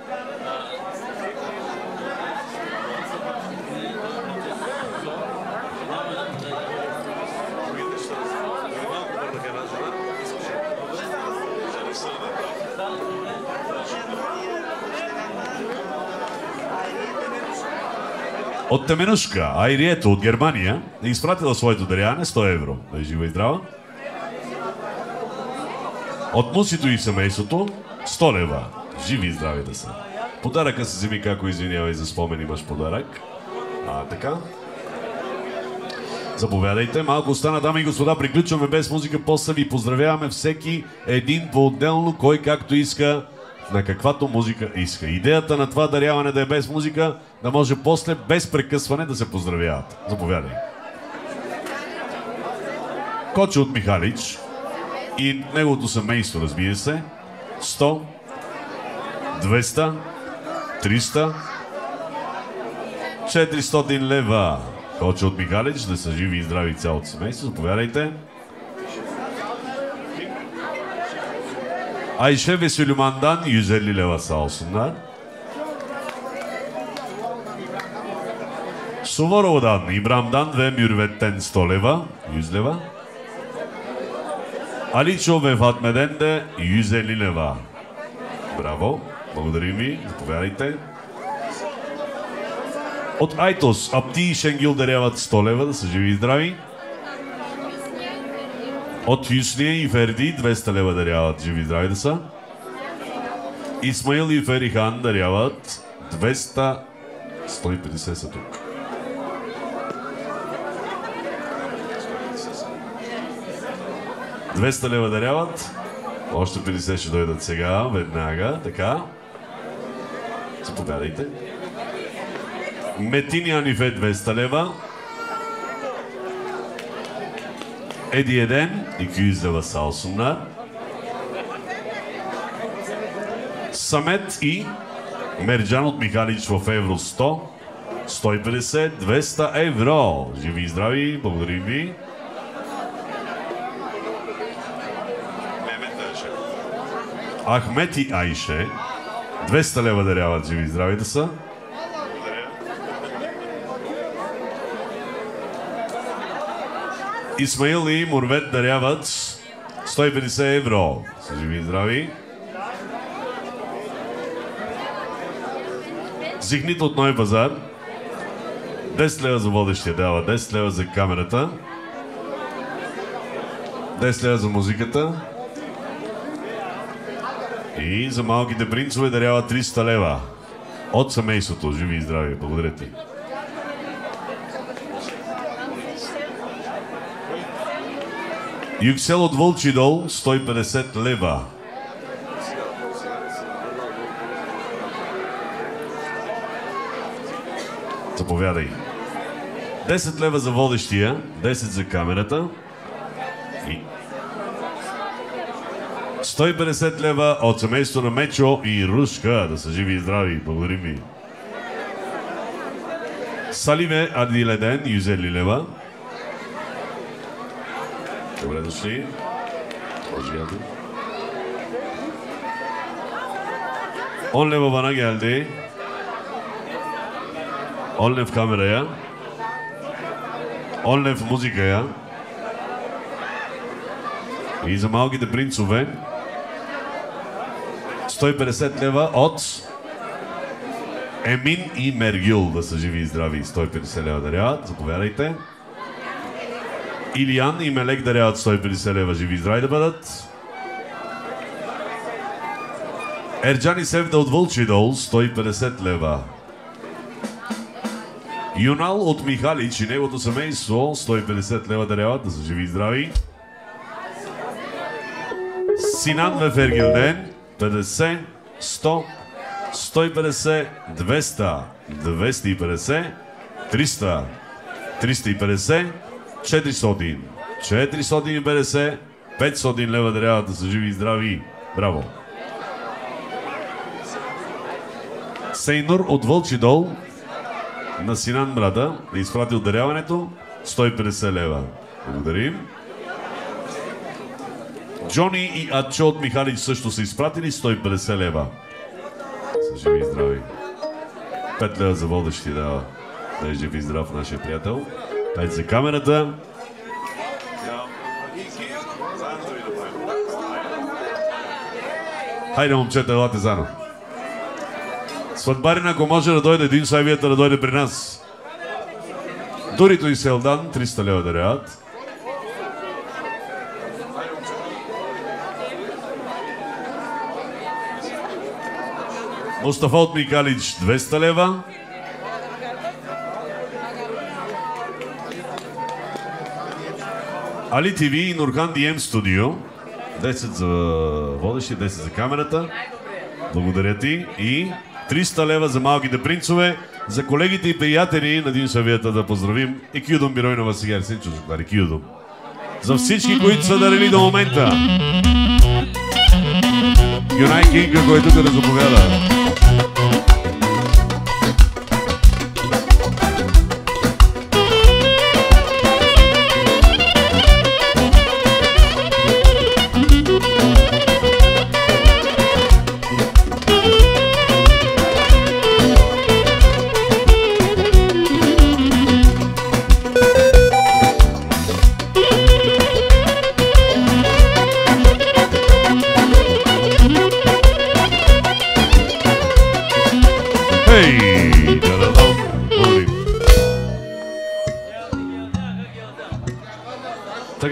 От Теменушка, Айрието от Германия е изпратила своето даряване сто евро. Да е жива и здрава. От Мусито и семейството сто лева. Живи и здрави да са. Подаръка се вземи, како извинявай за спомен, имаш подарък. А, така. Заповядайте. Малко остана, дами и господа. Приключваме без музика. После ви поздравяваме всеки един по-отделно, кой както иска, на каквато музика иска. Идеята на това даряване да е без музика, да може после без прекъсване да се поздравяват. Заповядай. Кочо от Михалич и неговото семейство, разбира се. сто, двеста, триста, четиристотин лева. Кочо от Михалич, да са живи и здрави цялото семейство. Заповядайте. Ayşe ve Süleyman'dan yüz elli leva sağ olsunlar. Suvorov'dan, İbram'dan ve Mürvet'ten sto leva, yüz leva. Aliço ve Fatme'den de yüz elli leva. Bravo, благодарим ви, заповядайте. От Айтос, Апти и Шенгил даряват сто лева, да са живи и здрави. От Юсния и Ферди двеста лева даряват, живи и здрави да са. Исмаил и Ферихан даряват двеста, сто и петдесет са тук. двеста лева даряват, още петдесет ще дойдат сега, веднага, така. Заповядайте. Метин Янифе двеста лева. Еди Еден iki yüz leva sağ olsunlar. Самет и Мерджан от Михалич в евро сто, сто и петдесет, двеста евро. Живи и здрави, благодарим ви. Ахмет и Айше, двеста лева даряват, живи и здрави да са. Исмаил и Мурвет даряват сто и петдесет евро. Са живи и здрави. Зигнит от Ной Базар. десет лева за водещия дава, десет лева за камерата. десет лева за музиката. И за малките принцове дарява триста лева. От семейството. Живи и здрави. Благодаря ти. Юксел от Вълчи дол, сто и петдесет лева. Заповядай. десет лева за водещия, десет за камерата. И сто и петдесет лева от семейство на Мечо и Рушка. Да са живи и здрави. Благодарим ви. Салиме Ардиледен, yüz elli лева. Добре дошли. on leva bana geldi. on lev kameraya. on lev muzikaya. И за малките принцове сто и петдесет лева от Емин и Мергюл. Да са живи и здрави. сто и петдесет лева даряват. Заповядайте. Илиян и Мелек даряват сто и петдесет лева. Живи и здрави да бъдат. Ерджан и Севда от Вълчи дол, сто и петдесет лева. Юнал от Михалич и неговото семейство, сто и петдесет лева даряват. Да са живи и здрави. Синан Вефергилден, петдесет, сто, сто и петдесет, двеста, двеста и петдесет, триста, триста и петдесет, четиристотин, четиристотин и петдесет, петстотин лева даряват. Да са живи и здрави. Браво! Сейнур от Вълчи дол на Синан брата да изпратил даряването сто и петдесет лева. Благодарим. Джони и Ачо от Михалич също са изпратили сто и петдесет лева. Са живи и здрави. пет лева за водещи дава. Да е жив и здрав нашия приятел. пет за камерата. Хайде, момчета, елате заедно. Сватбарин, ако може да дойде един сайвията да дойде при нас. Дорито и Селдан, триста лева даряват. Мустафа от Микалич, двеста лева. Али ТВ и Нурхан Дием Студио, десет за водещи, десет за камерата. Благодаря ти. И триста лева за малките принцове. За колегите и приятели на Дин Савията да поздравим. И Кюдом Биройна Васигер, сенчо жуктари, Кюдом. За всички, които са дарили до момента. Юнай Кинга, който тук да заповяда.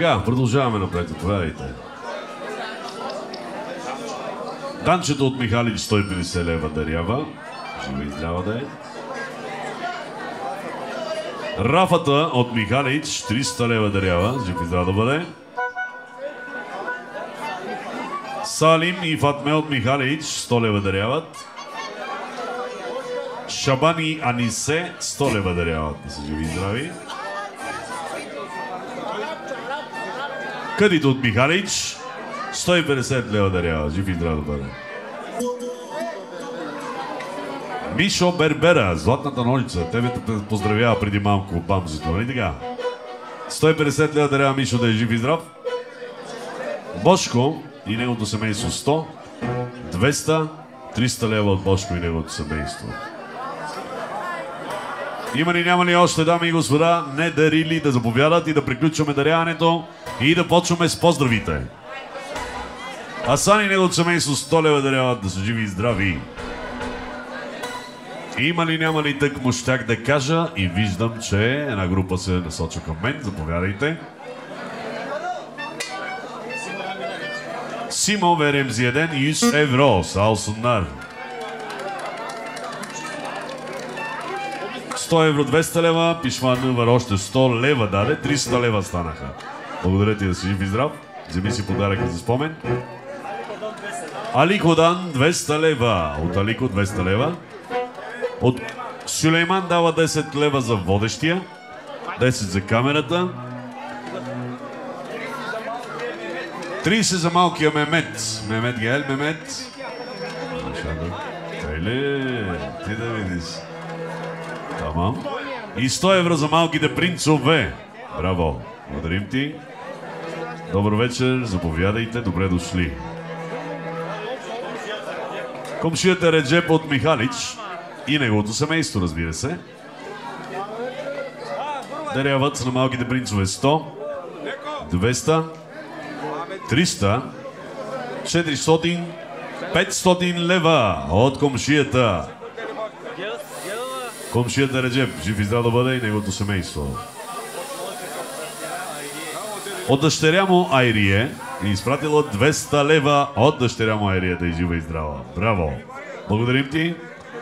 Така, продължаваме напред, отповядайте. Данчето от Михалич сто и петдесет лева дарява. Жива и здрава да е. Рафата от Михалич триста лева дарява. Жив и здрава да бъде. Салим и Фатме от Михалич сто лева даряват. Шабани и Анисе сто лева даряват. Да са живи и здрави. Къдито от Михалич сто и петдесет лева дарява. Жив и здрав да бъде. Мишо Бербера, Златната ножица. Тебе те поздравява преди малко бамзито, нали така? сто и петдесет лева дарява Мишо да е жив и здрав. Бошко и неговото семейство сто. двеста. триста лева от Бошко и неговото семейство. Има ли, няма ли още, дами и господа, не дарили да заповядат и да приключваме даряването и да почваме с поздравите. Асан и неговото семейство сто лева даряват, да са живи и здрави. Има ли, няма ли, тък му щях да кажа и виждам, че една група се насочва към мен. Заповядайте. Симо Веремзиеден yüz евро. Sağ olsunlar. сто евро, двеста лева. Пишман Вър още сто лева даде. триста лева станаха. Благодаря ти, да си жив и здрав. Вземи си подарък за спомен. Алико Дан двеста лева. От Алико двеста лева. От Сюлейман дава десет лева за водещия. десет за камерата. трийсет за малкия Мемет. Мемет Гел, Мемет. Тайле, ти да видиш. Тамам. И сто евро за малките принцове. Браво. Благодарим ти. Добър вечер, заповядайте, добре дошли. Комшията Реджеп от Михалич и неговото семейство, разбира се. Даряват на малките принцове сто, двеста, триста, четиристотин, петстотин лева от комшията. Комшията Реджеп, жив и здрав да бъде и неговото семейство. От дъщеря му Айрие ни изпратила двеста лева от дъщеря му Айрие да е жива и здрава. Браво! Благодарим ти.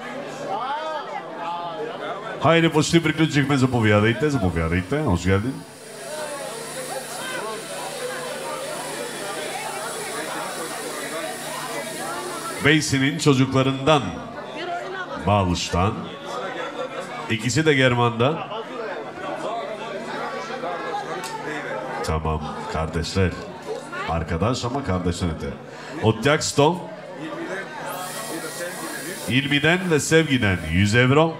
Хайде, почти приключихме. Заповядайте, заповядайте. Още един. Beysin'in çocuklarından Bağlış'tan, ikisi de German'da. Tamam kardeşler. Arkadaş ama kardeşler de. От тях сто. İlmi'den ve Sevgi'den yüz euro.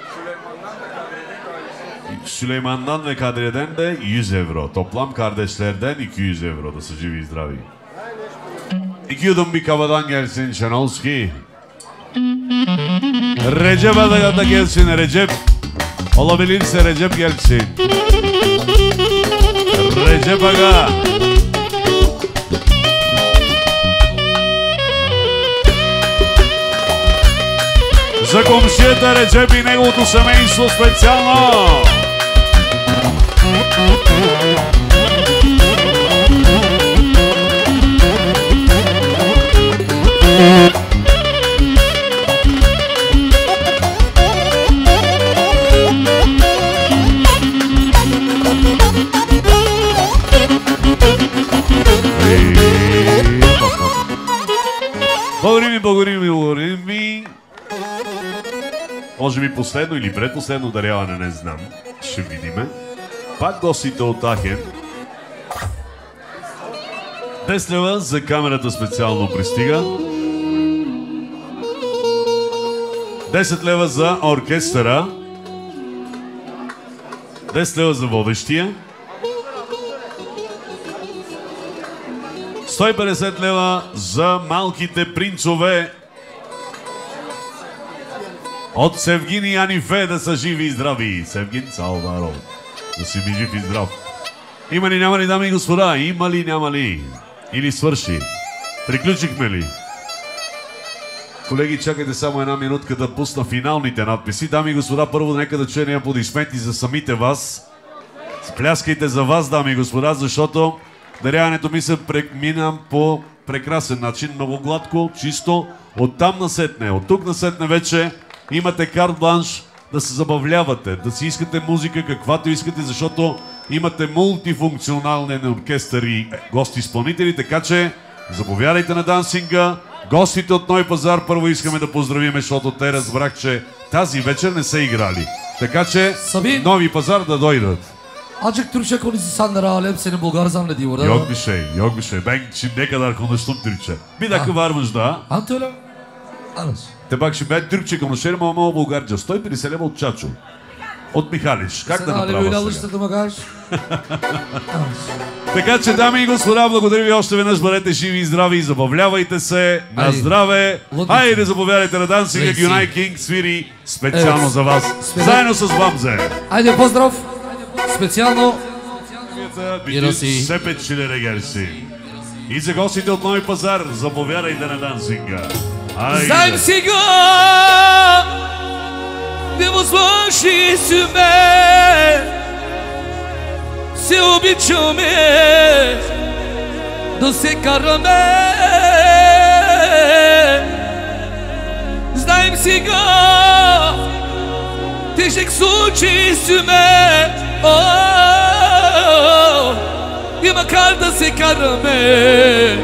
Süleyman'dan ve Kadriye'den de yüz euro. Toplam kardeşlerden iki yüz euro. Da живи и здрави. İki yudum bir kavadan gelsin Şenolski. Recep Adaya da gelsin Recep. Olabilirse Recep gelsin. Recep Aga. За комшията Реджеп и неговото семейство специално. Благодарим ви, благодарим ви, благодарим ви. Може би последно или предпоследно даряване, не знам. Ще видиме. Пак гостите от Ахен. десет лева за камерата специално пристига. десет лева за оркестъра. десет лева за водещия. сто и петдесет лева за малките принцове. От Севгин и Анифе да са живи и здрави. Севгин Салваро. Да си ми жив и здрав. Има ли, няма ли, дами и господа? Има ли, няма ли? Или свърши? Приключихме ли? Колеги, чакайте само една минутка да пусна финалните надписи. Дами и господа, първо нека да чуем аплодисменти за самите вас. Пляскайте за вас, дами и господа, защото даряването ми се премина по прекрасен начин, много гладко, чисто. Оттам насетне, от тук насетне вече имате карт бланш да се забавлявате, да си искате музика каквато искате, защото имате мултифункционален оркестър и гости-изпълнители, така че заповядайте на дансинга. Гостите от Нови пазар първо искаме да поздравим, защото те разбрах, че тази вечер не са играли. Така че Sabin. Нови пазар да dojdat. Azıcık Türkçe konuşsan Alem seni Bulgar zannediyor. Yok bir şey, yok bir şey. Ben şimdi ne kadar konuştum Türkçe. Bir dakika varmış daha. Anlat öyle. Anlat. Te bak şimdi ben Türkçe konuşuyorum ama o Bulgarca. сто пятьдесят лева от Чачо. От Михалич. Как да направя сега? сега? Алıştırdım агаш. Така че, дами и господа, благодаря ви още веднъж. Бъдете живи и здрави и забавлявайте се. На Айде. здраве. Лудница. Хайде, заповядайте на дансинга. Лейси. Гюнай Кинг свири специално Е, за вас. специал- Заедно с Бамзе. Айде, поздрав. Специално. Biti Sepetçilere gelsin. И за гостите от Нови пазар, заповядайте на дансинга. Знаем сега невъзможни сме, се обичаме да се караме. Знаем сега тежък случай сме, и макар да се караме.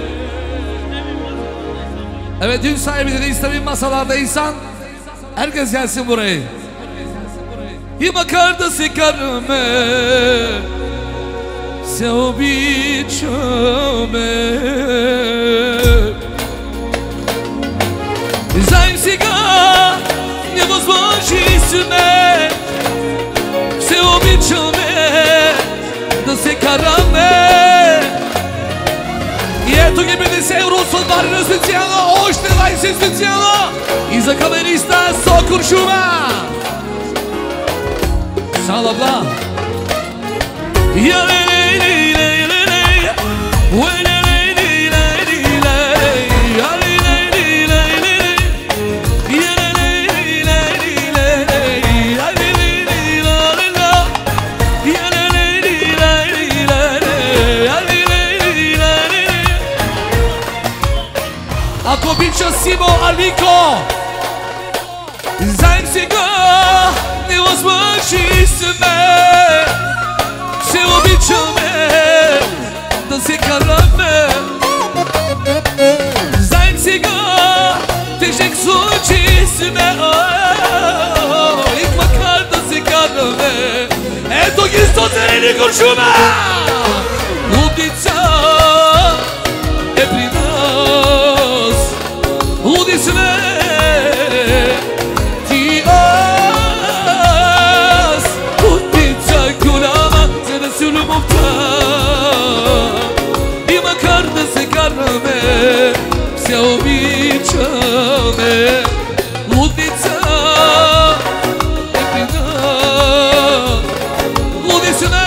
Evet, dün sahibi dedi İslam'ın masalarda insan. Herkes gelsin buraya. İ makarda sekarme se običame. Знаем сега невъзможни сме, се обичаме да се караме. И ето ги петдесет евро от Барина специално, още двайсет специално и за камериста Сокор Шума. Салабла. Ако обича Симо Алико, знаем сега невъзможни сме, се обичаме да се караме. Знаем сега тежък случай сме, и макар да се караме. Ето ги сто зелени куршума, лудница е при нас. Луди сме ти аз, лудница голяма, за да си любовта. И макар да се караме, се обичаме. Лудница е при нас. Луди сме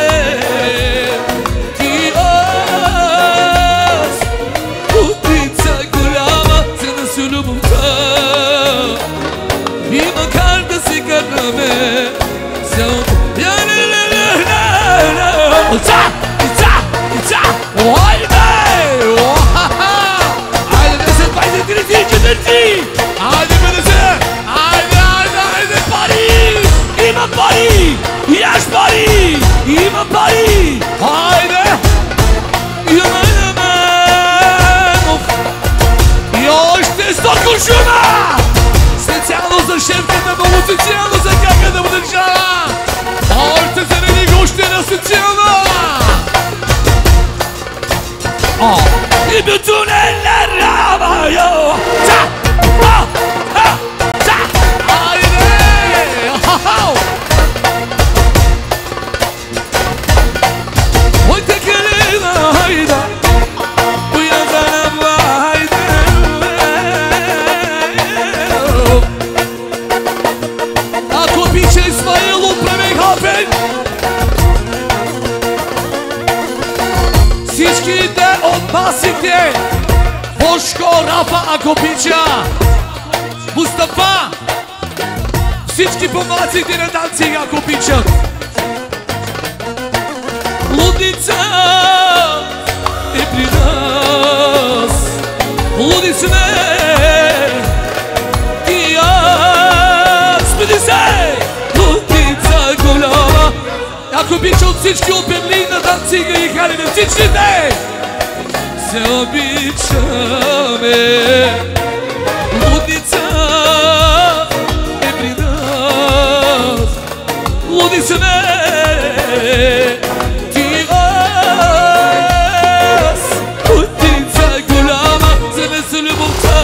ти аз, лудница голяма, за да си любовта. И макар да се караме, се обичаме. Айде десет, двайсет, тридесет, четиридесет! Айде петдесет! Айде, айде, айде, пари! Има пари! Яш пари! Има пари! Айде! И още сто куршума! Специално за шефката, много специално за кака да му държава! Още зелени гощи на специално! И бютунелер рамайо! Ча! А! А! Ча! Айде! Хо-хо! Ой, текелина, хайда! Уязана, хайде! Ако обича Исмаил, отправи хапен! Всичките от басите, Бошко, Рафа, ако обича, Мустафа, всички помаците на танци, ако обичат. Лудица е при нас. Луди сме и аз. Спиди се, лудица голяма. Ако обича от всички от Берлин на танцига и халиме всичките, се обичаме. Лудница е при нас. Луди сме ти аз. Лудница голяма, за мен с любовта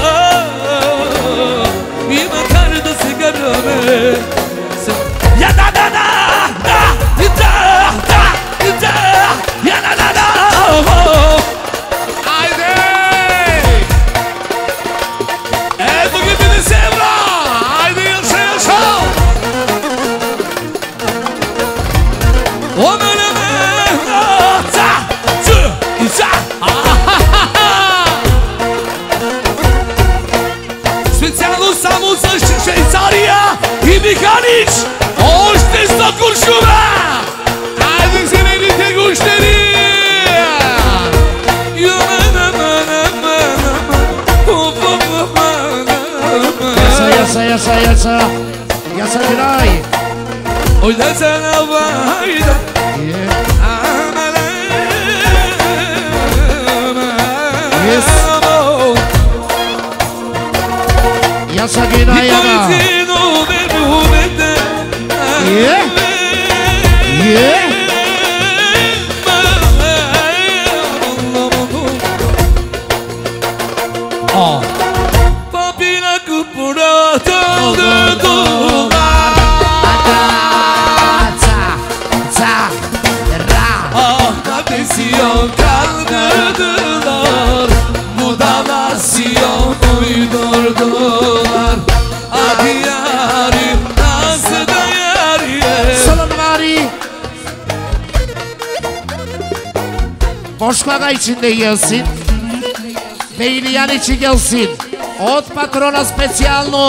и макар да се гараме. Я да да да да да да да я да да да. Айде! Ето ги петдесет евро! Айде, яша, яша! Омелеме! Ца! Цу! И ца! Специално само за Швейцария и Миханич! Още сто куршума! Айде, зелените гущери! Yasa, yasa, yasa, yasa giray. Oy da sana vayda. Yes. Yasa giray yana. Yeah. Yeah. Oh. Atención kaldırdılar, modalasyon uydurdular. Ah yarim nasıl da yarim. Salonvari Boşkvaga içinde gelsin. Beyliyan içi gelsin. От патрона специално.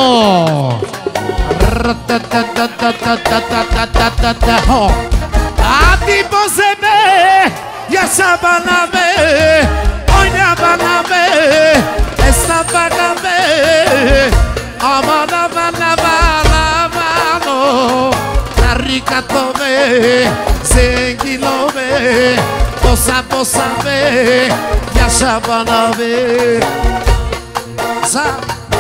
А ти по себе, я сабанаме, ой набанаме, естабанаме, аманабанабанабано, нарикатоме, зенгиломе, поса посаме, я сабанаме. За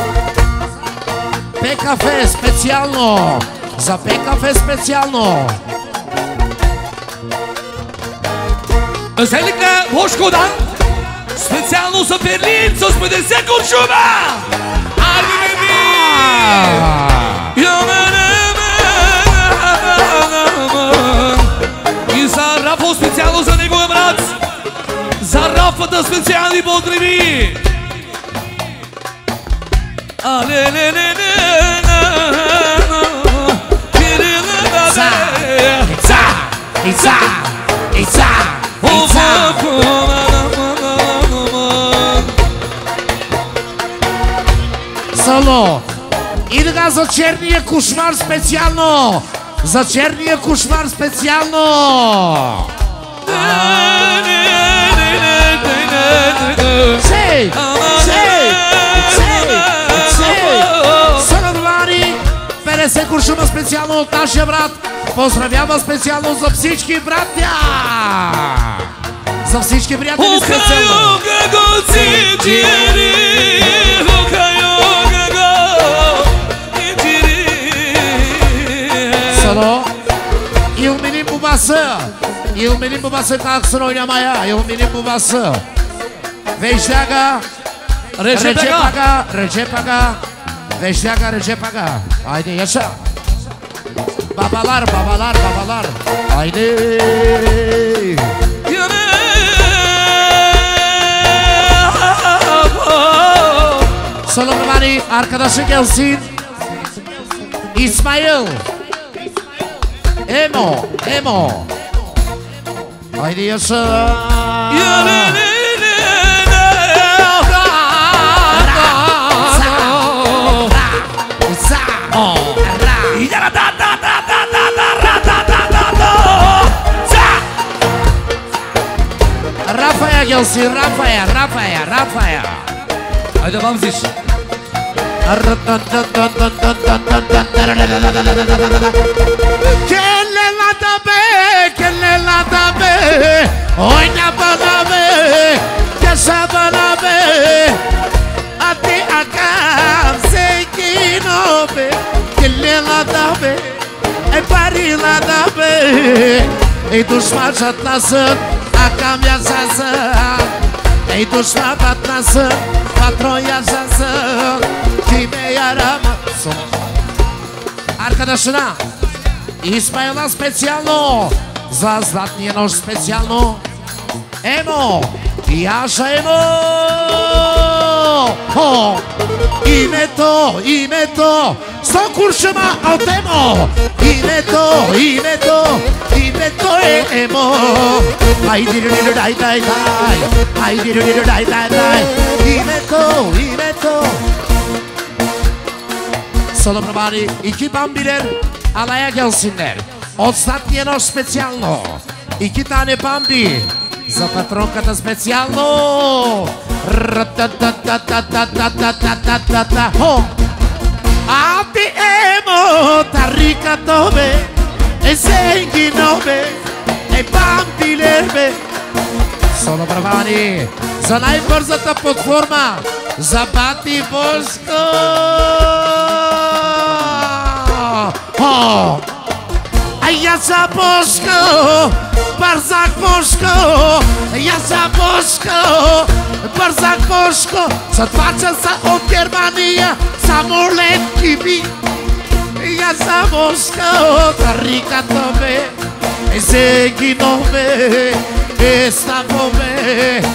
Пекафе специално. За Пекафе специално. Özellikle Boşko'dan специално за Берлин с петдесет куршума! Айде беби! И за Рафо специално за неговия брат! За Рафата специални поздрави! Ица! Ица! Ица! Ица! Ица! Соло! И така за черния кошмар специално! За черния кошмар специално! Сей! Сей! петдесет куршума специално от нашия брат. Поздравява специално за всички братя. За всички приятели специално. Сало. İlminin babası. İlminin babası kalksın oynamaya. İlminin babası. Vecdi Aga. Recep Aga. Recep Aga. Vecdi Aga, Recep Aga. Haydi yaşa. Babalar, babalar, babalar. Haydi. Salomani arkadaşı gelsin. İsmail. Emo, Emo. Haydi yaşa. Gelsin Rafael, Rafael, Rafael. Haydi Bamziş. Kellelada be, kellelada be, oyna bana be, yaşa bana be. Hadi akam zengin ol be, kellelada be, e parilada be. Ey düşman çatlasın, akam yaşasın. Ey düşman patlasın, patron yaşasın. Kime yaramazsın? Arkadaşına İsmaila specijalno, za Zlatni nož specijalno. Emo, Jaša Emo. Ho, ime to, ime to, sto kuršima od Emo. Ime to, ime to, ime to je Emo. Ajde, daj, daj, daj, ajde, daj, daj, daj. Ime to, ime to. Solomromani iki bambiler alaya gelsinler. Od Zlatni nož specijalno. İki tane bambi. Za patronkata specijalno. Ho. Adi Emo, tarika tobe, e zengin be, e bambiler be. Solomromani, za najbrzata platforma, za Bati Boško. Ho! A ja za Boško, Barzak Boško, ja za Boško, Barzak Boško. Za dva časa od Germanija samolet kibi. Ja za Boško, tarika tobe, zeginove, estavove.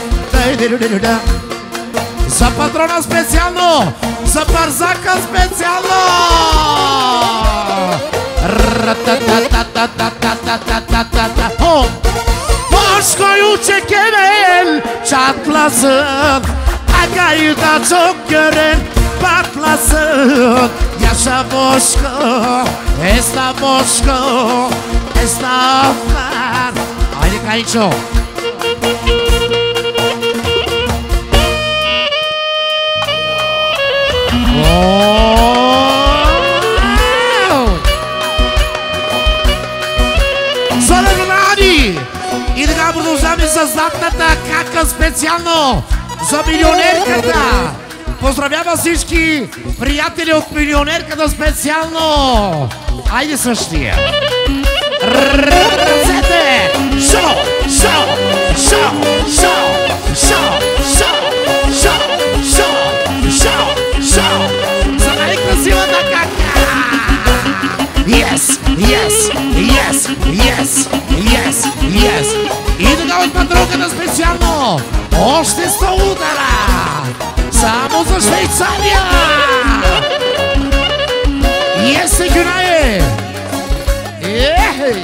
Za patrona specijalno, za Barzaka specijalno. Ho! Boşko uçe kevel çatlasın. Agayı da çok gören patlasın. Yaşa Boşko, esta Boşko, estağfurlar. Haydi kayınço. И така продължаваме с златната кака специално за милионерката. Поздравява всички приятели от милионерката специално. Айде същия. Ръцете! Шо! Шо! Шо! Шо! Шо! Шо! Шо! Шо! Шо! Шо! За най-красивата кака! Yes! Yes! Yes! Yes! Yes! Yes! И така от патронката специално още сто удара! Само за Швейцария! Yes, секунае! Ехей!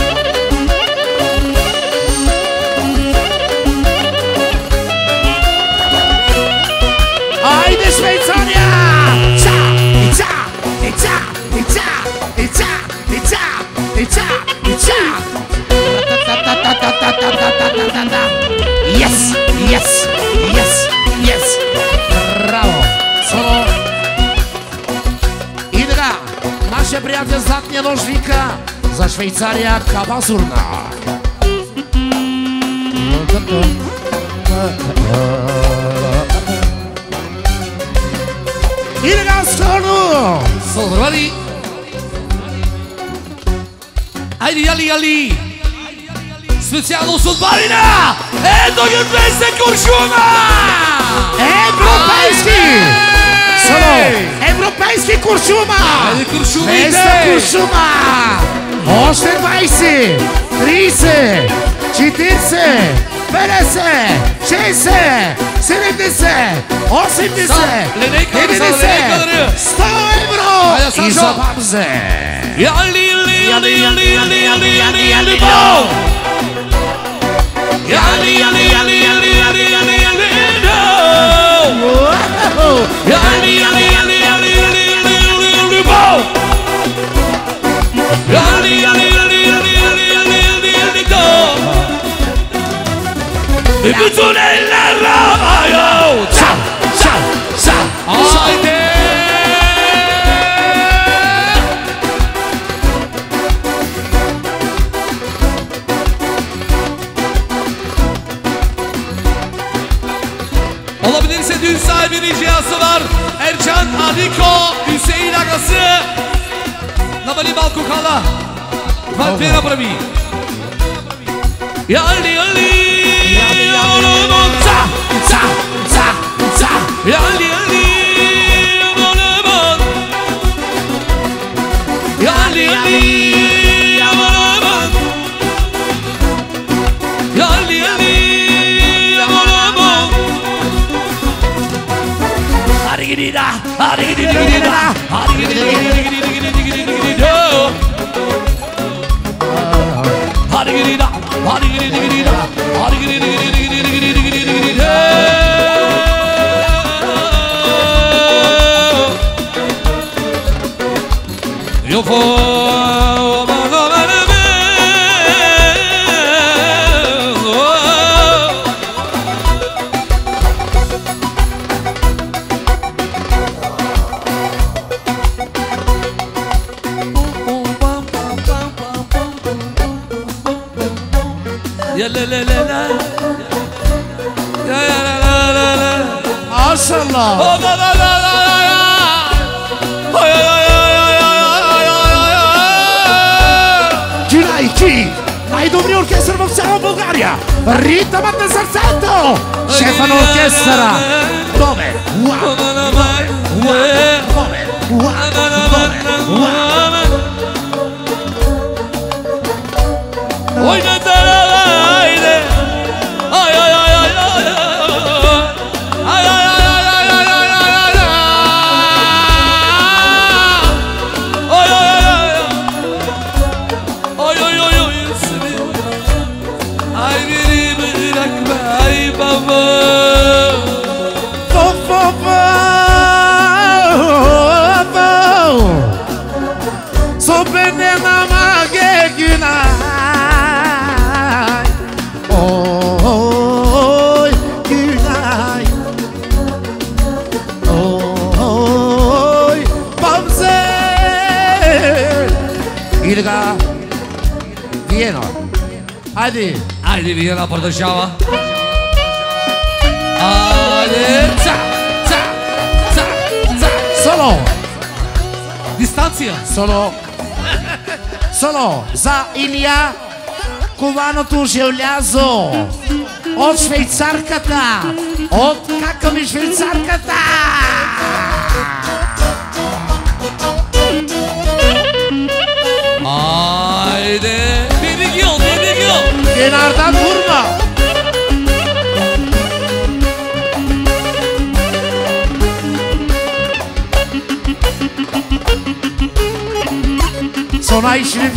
Айде Швейцария! Ча! И ча! И ча! И ча! И ча! И ча! И ча! И ча! Yes! Yes! Yes! Yes! Браво! Соло! И така, нашия приятел Златния нож вика за Швейцария Кабасурна. И така, скоро! Соловани! Айде, яли, яли! Специално с отбарина! Ето ги двеста куршума! Европейски! Само! Европейски куршума! Айде куршумите! двеста куршума! Още двайсет! трийсет! четирийсет! петдесет! шейсет! седемдесет! осемдесет! деветдесет! сто евро! И за бабзе! Яли, яли, яли, яли, яли, яли, яли, бо! Яли, яли, яли, яли, яли, яли, яли, бо! Яли, яли, яли, яли, яли, яли, яли, яли, бо! Яли, яли, яли, яли, яли, яли, яли, яли, бо! Butonella Ramaio. Ciao, ciao, ciao. Haydi. Olabilirse dün sahibinin cihazı var. Ercan, Adiko, Hüseyin Agası. Nabali Balkukala. Valpera para mim. Yalli yalli. Yalli yalli. Za, za, za, za. Yalli yalli. Yalli yalli. Yalli yalli. Hadi gidelim, hadi gidelim, hadi gidelim. Hadi gidelim, hadi gidelim, hadi gidelim. Yo for ya la la la la ya la la la la Maşallah. oh la la la la la oh ya ya ya ya ya ya Giunaici, hai Domni Orchestra Boxera Bulgaria. Rita Mattesarzetto. Stefano Orchestra. Dove? Wow. Dove? Oy ne tarayde ay ay ay ay ay ay ay ay ay ay ay ay ay ay ay ay ay beni bırakma ay baba Fo fo fo. So bene na magegina. Oy günay. Oy Bamse. Ilga. Vieno. Hadi. Haydi bir yana podeszała. Ale ca, ca, ca, ca. Solo. Дистанция. Solo. Solo za Илия Кованото желязо от швейцарката, от кака ми швейцарката. Haydi. Beni gel, beni gel. Kenardan vurma. Sonra işini...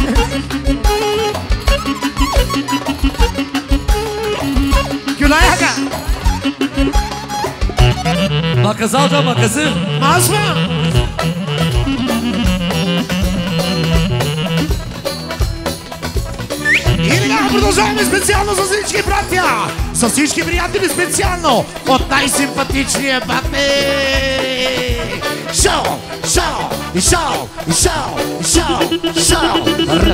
Gülay Aga. Makası alacağım makası. Az mı? И сега продължаваме специално за всички братя! За всички приятели специално от най-симпатичния бате! Шоу! Шоу! И шоу! И шоу! И шоу! И шоу!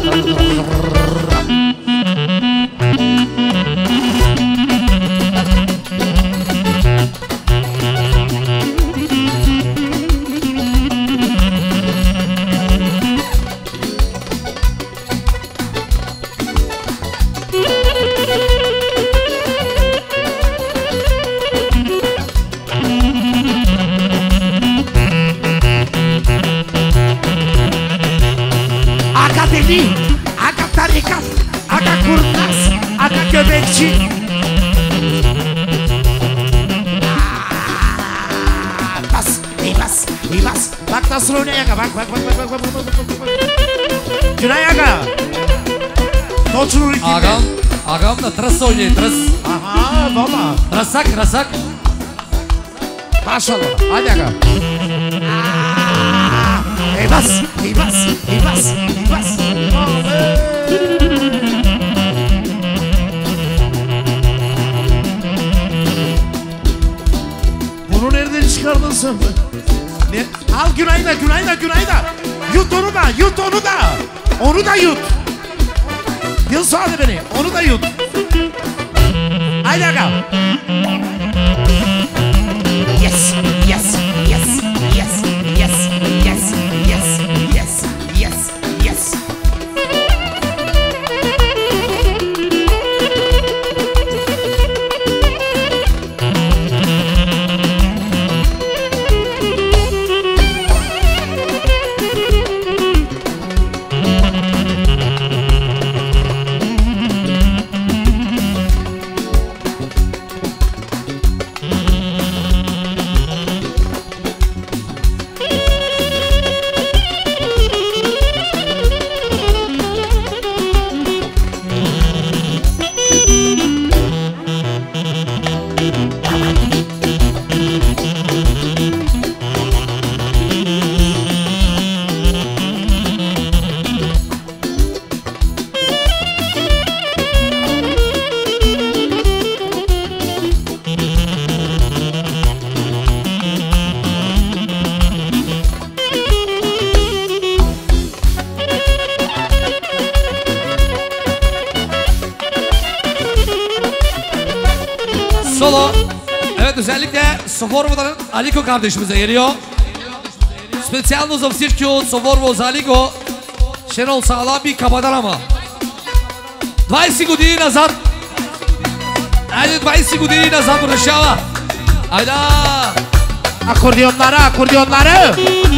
Deli, aga tarikat, aga kurnaz, aga göbekçi. Bas, iyi bas, iyi bas. Bak nasıl oynuyor aga, bak bak bak bak bak bak bak bak bak. Günay aga. Точно ритмите. Агам, агам на тръс ойне, тръс. Aha, valla. Разсак, разсак. Maşallah, hadi aga. İyi bas, iyi bas, iyi bas, iyi bas. Yut onu da. Onu da yut. Yıl sağdı beni. Onu da yut. Haydi bakalım. Yes, yes, yes, yes, yes, yes, yes, yes, yes, yes. Solo. Evet, özellikle Soforvo'dan Aliko kardeşimize geliyor. Специално за всички от Соворово за Алико. Шенол Сала би Кабадарама. двайсет години назад. Айде двайсет години назад решава. Айда! Акордеонları, akordiyonları.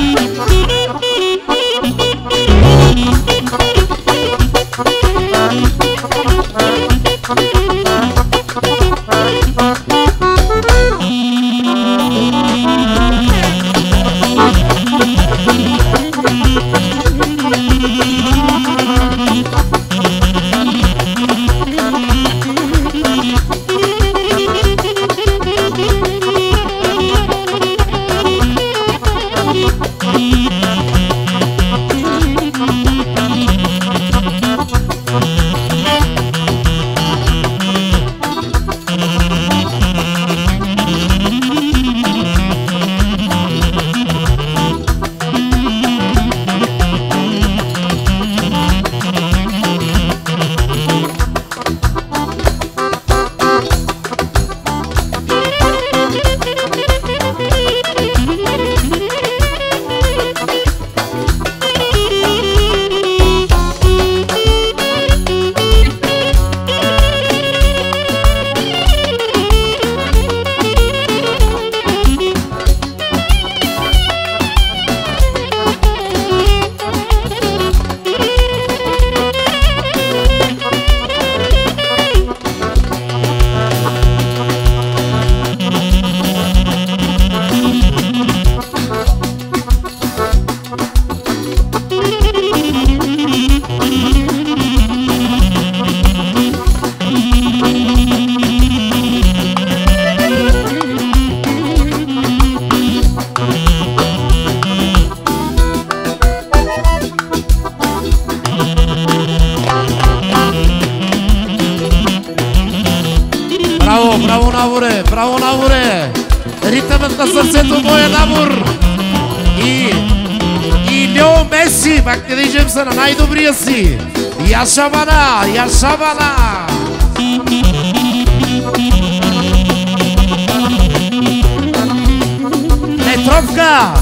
Браво, Навуре! Браво, Навуре! Ритъмът на сърцето му е Навур! И... И Лео Меси! Пак не виждам се на най-добрия си! Яшабана! Яшабана! Петровка!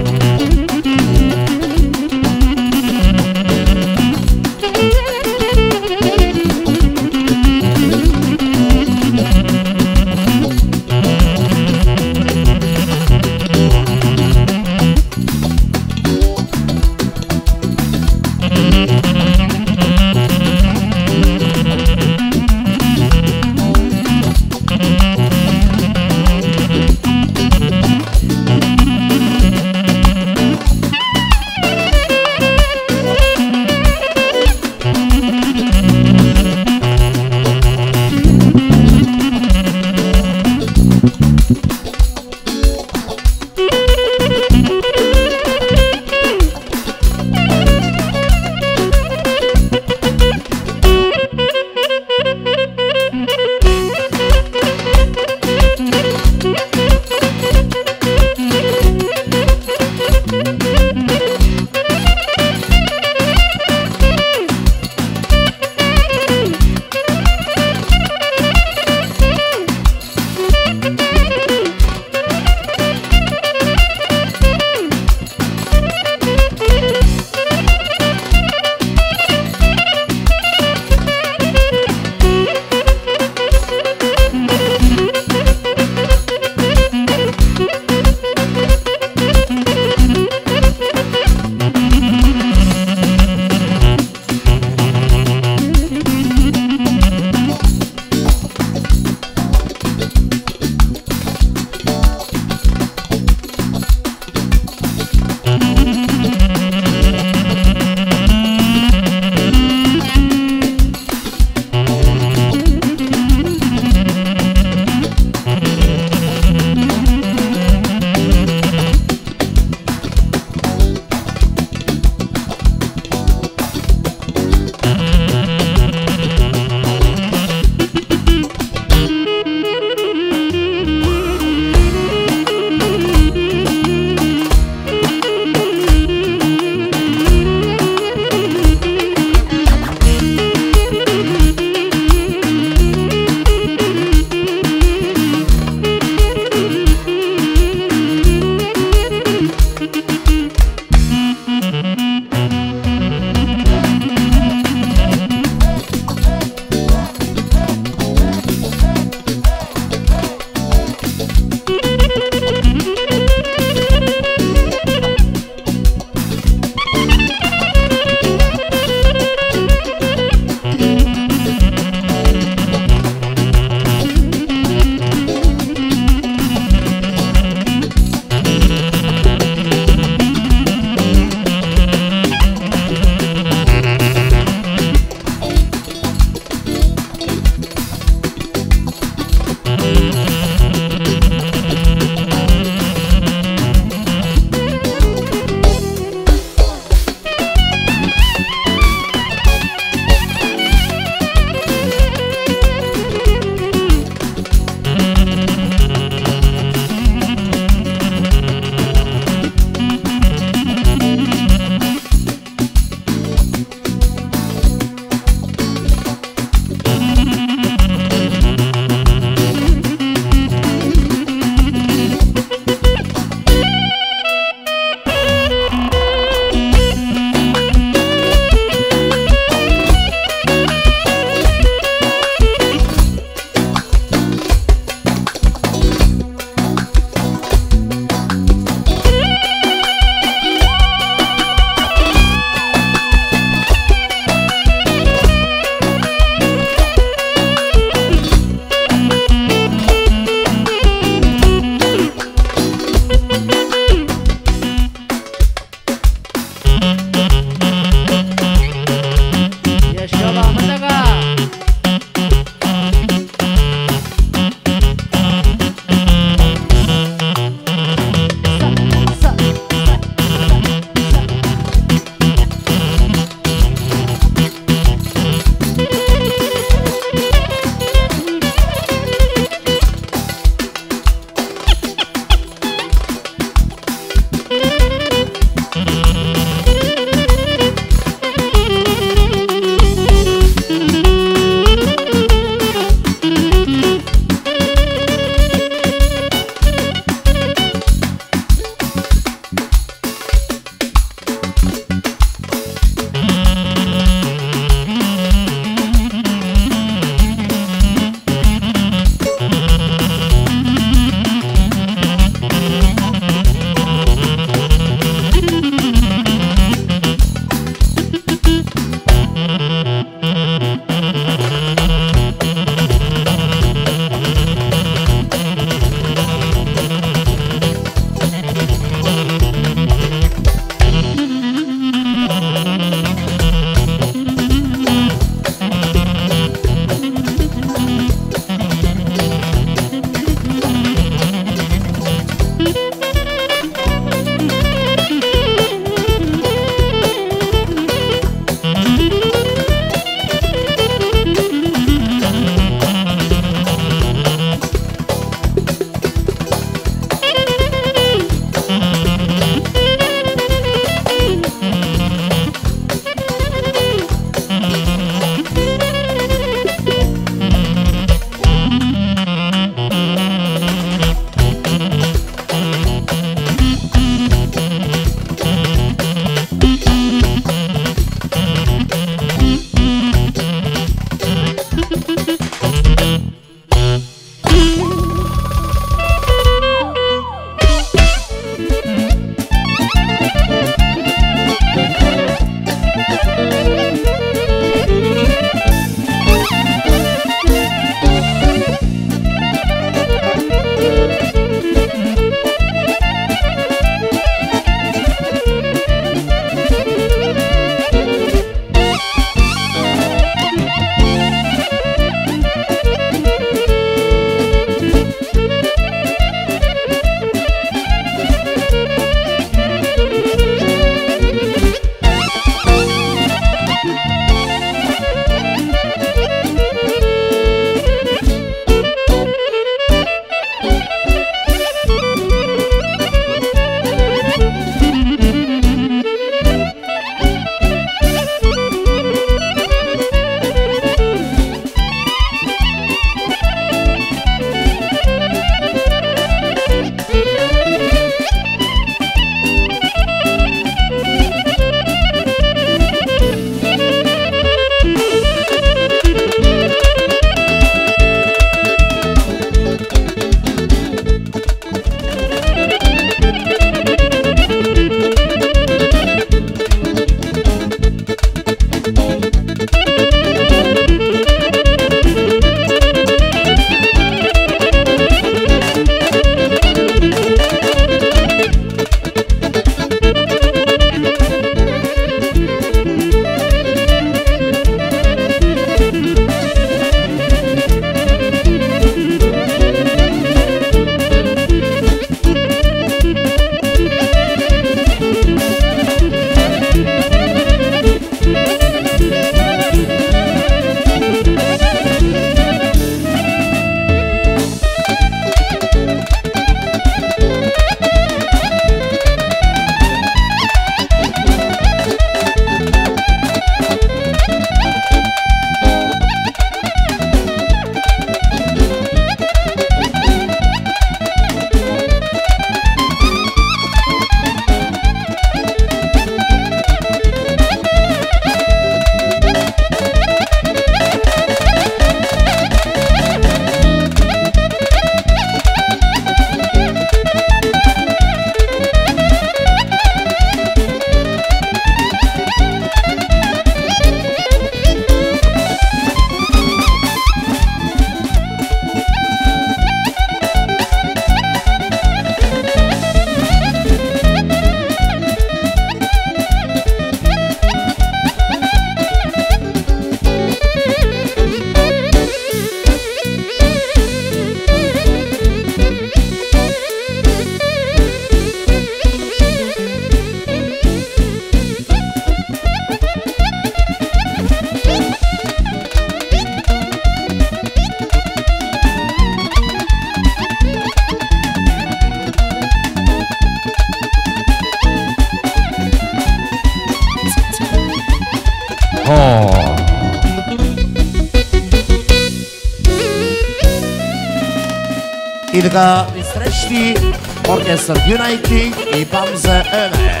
Ilga Istreşti, Orkestra United i Bamse Ömer.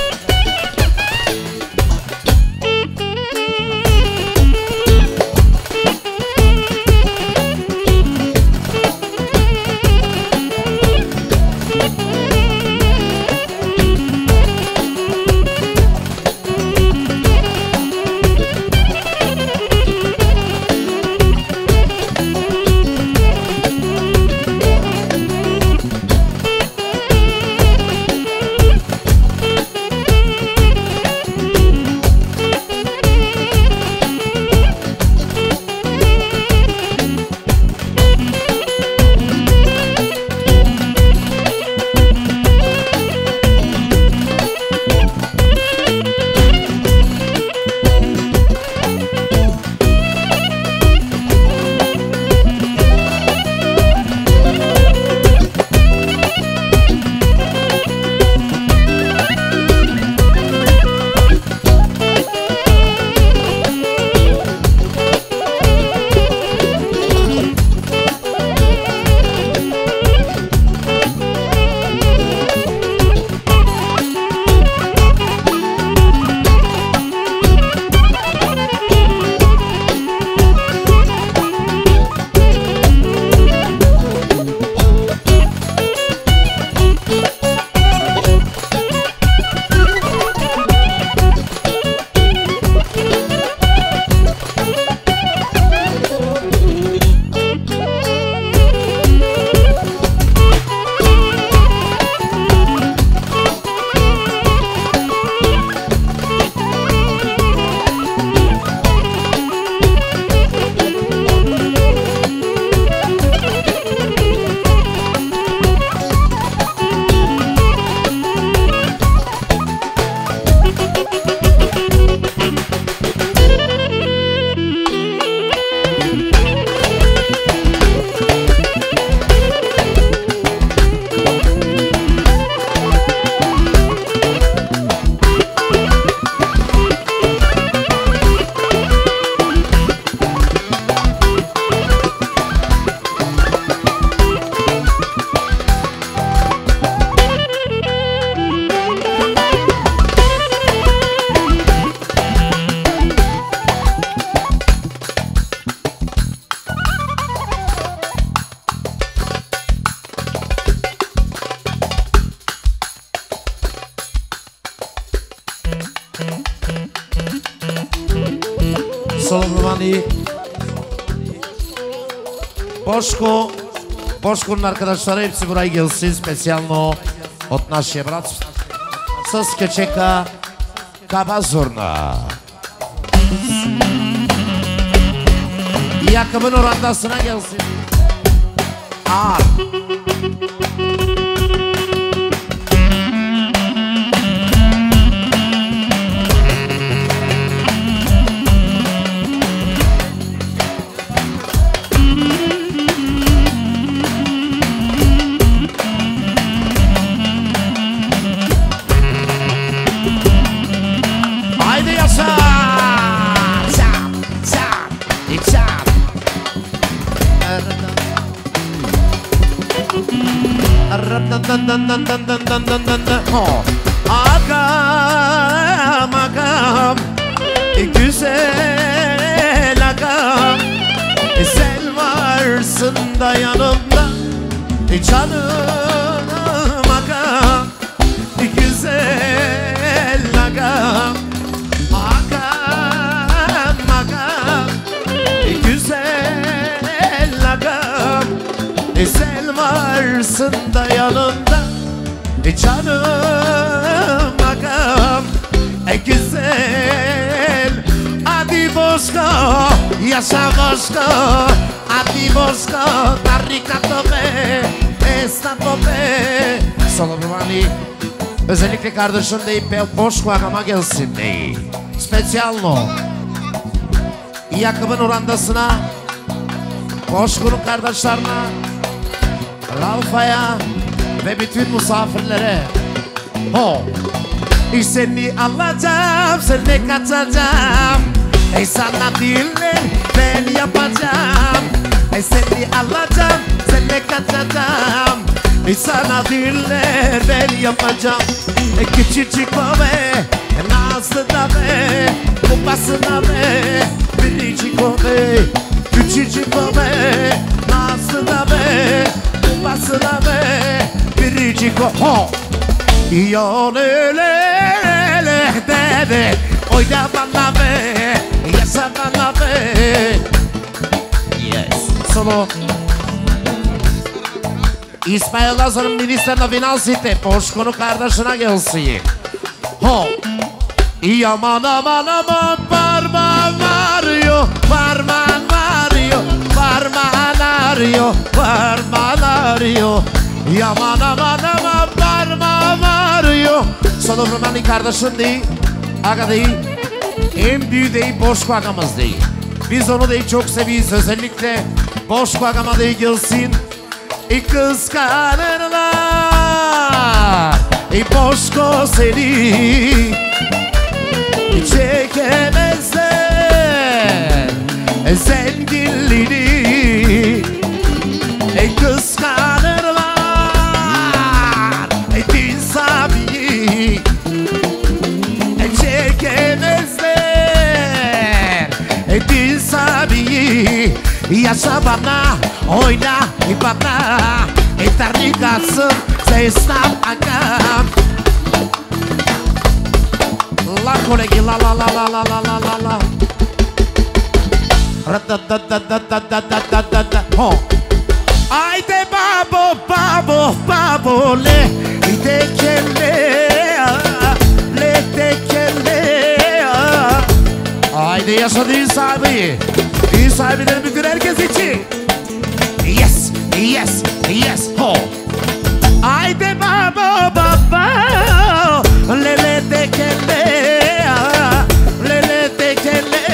Бошко, Бошко'нun arkadaşları hepsi buraya gelsin специално от нашия брат с кечека Кабазурна. Yakımın orandasına gelsin. Ağır. Agam agam güzel agam sen varsın da yanımda canım agam güzel agam agam agam güzel agam sen varsın da yanımda canım agam e güzel. Hadi Bosco yaşa Bosco, hadi Bosco caricato be estato be. Solomani özellikle kardeşim deyip Bosco agama gelsin dey. Специално Yakımın orandasına, Bosco'nun kardeşlerine, Ralfa'ya ve bütün misafirlere. Ho! Seni alacağım, seni kaçacağım. Sana değiller ben yapacağım. Seni alacağım, seni ne kaçacağım. E sana diller ben yapacağım. E küçücük o be, nazlı da be, babasına be, biricik o be. Küçücük o be, nazlı da be, babasına be, biricik o. Ho! Yon öyle öyle de be, oyna bana be, yaşa bana be. Yes. Solo. İsmail Lazar'ın ministerine finansite, boş konu kardeşine gelsin. Ho! Yaman aman aman parmağın ağrıyor, parmağın ağrıyor, parmağın ağrıyor, parmağın ağrıyor. Yaman aman aman parmağın ağrıyor. Solo Roman'ın kardeşin değil, aga değil, en büyüğü değil, Boşko agamız değil. Biz onu değil çok seviyoruz, özellikle Boşko agama değil gelsin. E kıskanırlar, e Boşko seni çekemezler, e zenginliğini e kıskanırlar, e din sabiyi e çekemezler, e din sabiyi. Yaşa bana, oyna bana, eternidasın, seslam agam. La kolegi la la la la la la la la la. Ho. Haydi babo babo babo le, tekele, le tekele. Haydi yaşa din sahibi. Din sahibileri bugün herkes için. Yes, yes, yes, ho. Haydi babo babo le le tekele, le le tekele.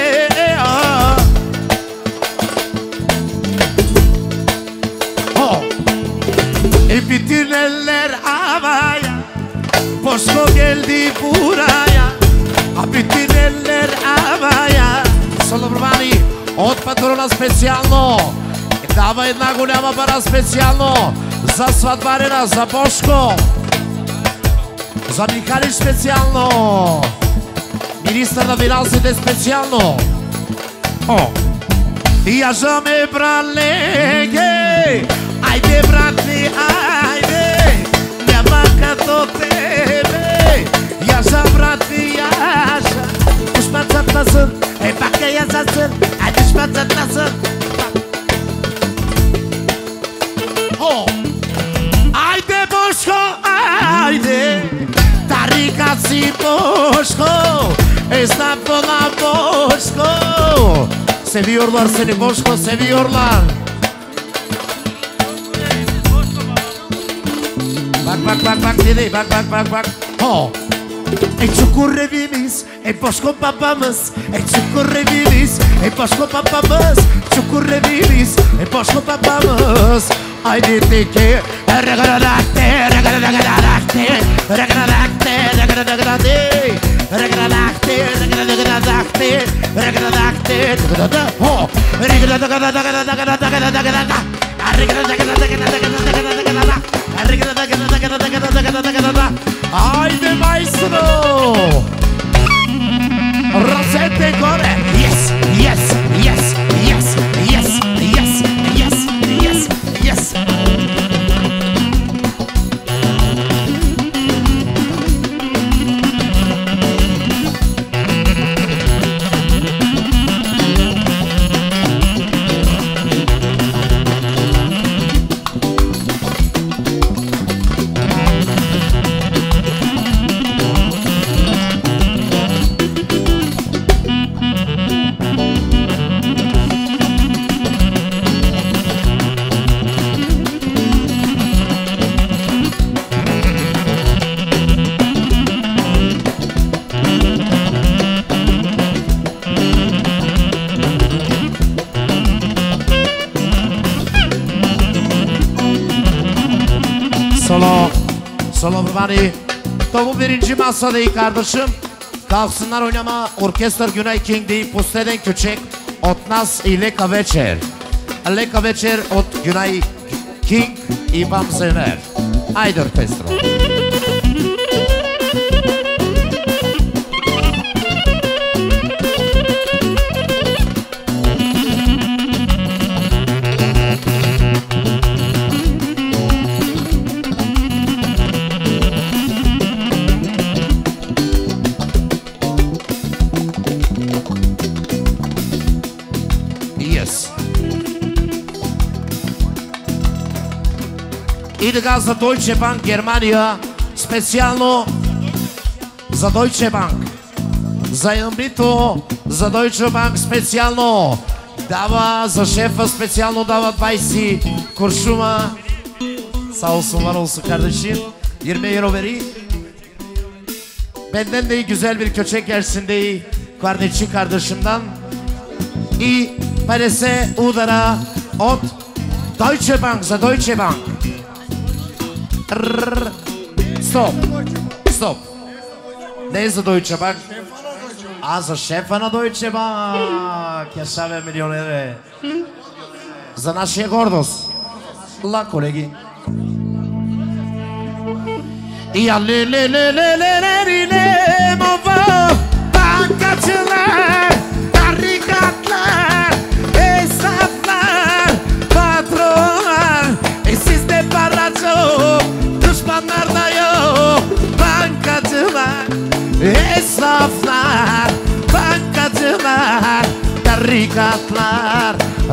Ho. E bütün eller havaya, Boşko geldi buraya. Bütün eller havaya. Solo Romani, от патрона специално. Дава една голяма пара специално за сватбарина, за Бошко, за Михалич специално, министър на финансите специално. О! Я ме бралеге, айде брати, айде, няма като тебе. Яша брати, яша, düşmezsen nasıl, e bak ya yazasın, e düşmezsen nasıl. Ho! Haydi Boşko, haydi, tarikası Boşko, esnaf olan Boşko. Seviyorlar seni Boşko, seviyorlar. Bak bak bak bak dedi, bak bak bak bak. Ho! E çukur evimiz, e Boşko babamız, e çukur evimiz, e Boşko babamız, çukur evimiz, e Boşko babamız. Haydi teke, regaladakte, regaladakte, regaladakte, regaladakte, regaladakte, regaladakte, regaladakte, ho, regaladakte. Haydi maestro! Rosette gore! Yes, yes, yes, yes, yes, yes, yes, yes, yes. Solo, solo Romani. Tavu birinci masadayı kardeşim. Kalksınlar oynama. Orkestra Günay King değil. Pusteden küçük. Od nas i Leka večer. Leka večer od Günay King Ivan Zener. Ajde orkestro. И така за Deutsche Bank Германия, специално за Deutsche Bank. За Ямбито, за Deutsche Bank специално дава, за шефа специално дава двайсет куршума. Sağ olsun var olsun kardeşim. yirmi euro veri. Benden de güzel bir köçek gelsin de kardeşi kardeşimden. I parece udara od Deutsche Bank za Deutsche Bank. Стоп, стоп. Не е за Deutsche Bank, а за шефа на Deutsche Bank. Яша бе, милионере. За нашия гордост. Ла, колеги. Я ле ле ле ле ле ле ле ле мова банкacılar, tarikatlar, esnaflar, patronlar. E sizde para çok, düşmanlar da yok. Bankacılar, esnaflar, bankacılar, tarikatlar.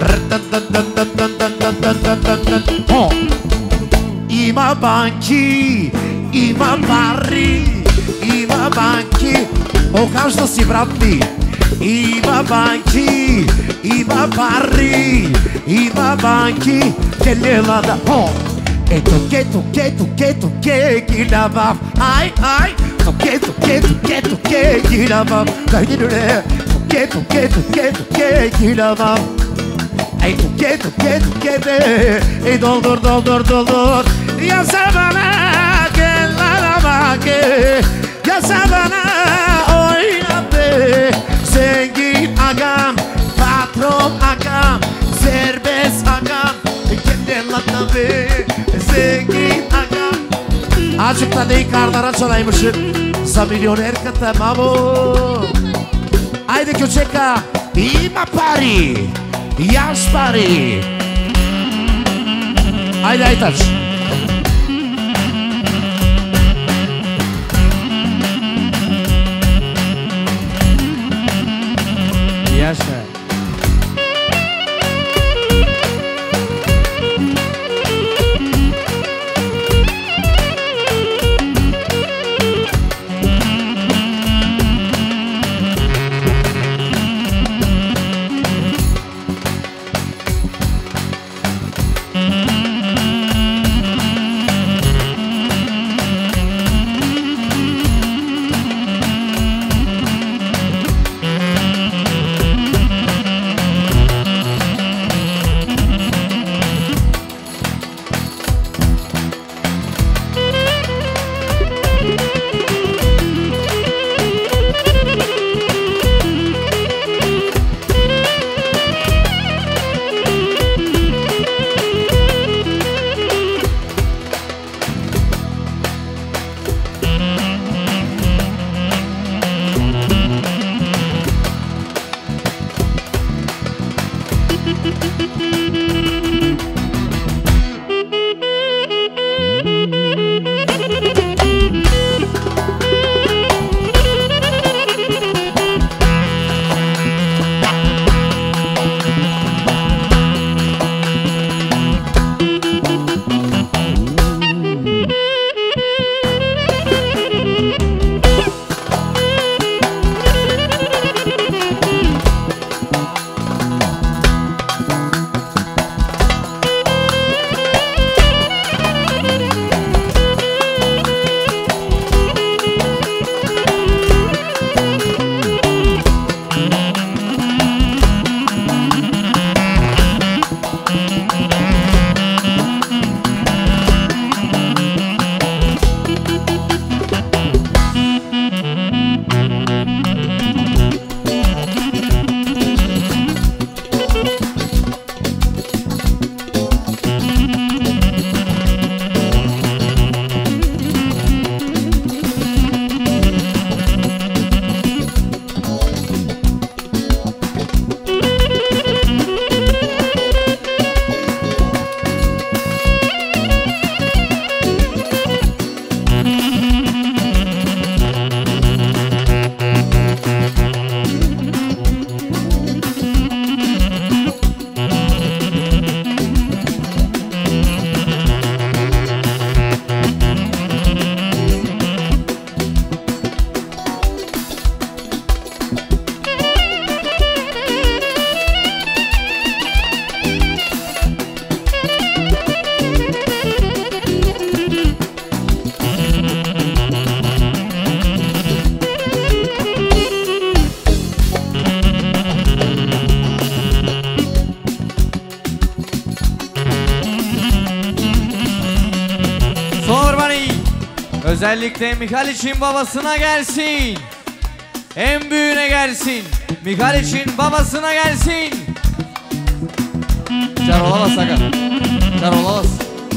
Oh. Ima banki, ima pari, ima banki. O každa si brat mi. Ima banki, ima pari, ima banki. Kelelada, oh. E toke, toke, toke, toke, gidabam. Ay, ay. Toke, toke, toke, toke, gidabam. Kaydırı, toke, toke, toke, toke, gidabam. Ay toke, toke, toke de. E doldur, doldur, doldur. Yasa bana, gel arama gel. Yasa bana, oyna be. Zengin agam, patron agam, serbest agam. Kendin lata be, zengin agam. Azıcık da değil karlara çalaymışım. Za milyoner kata mamo. Ajde Kjočeka, ima pari. Yaş pari. Ajde Ajtač. Yaşa. Özellikle Mihaliç'in babasına gelsin. En büyüğüne gelsin. Mihaliç'in babasına gelsin. Çar olamaz aga. Çar olamaz.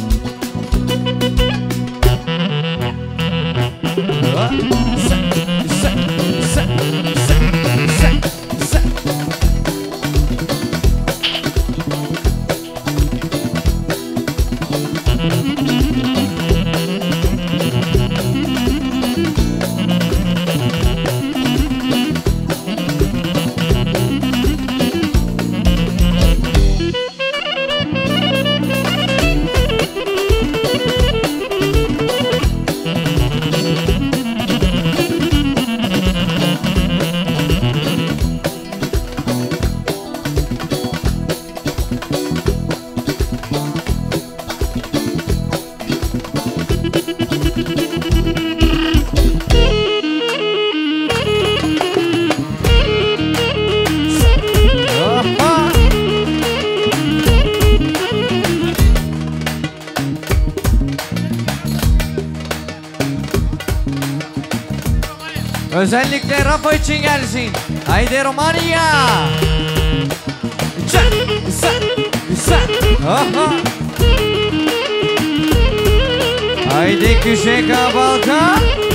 Özellikle Rafa için gelsin. Haydi Romanya. Sen, sen, sen. Aha. Haydi Küçük Balkan.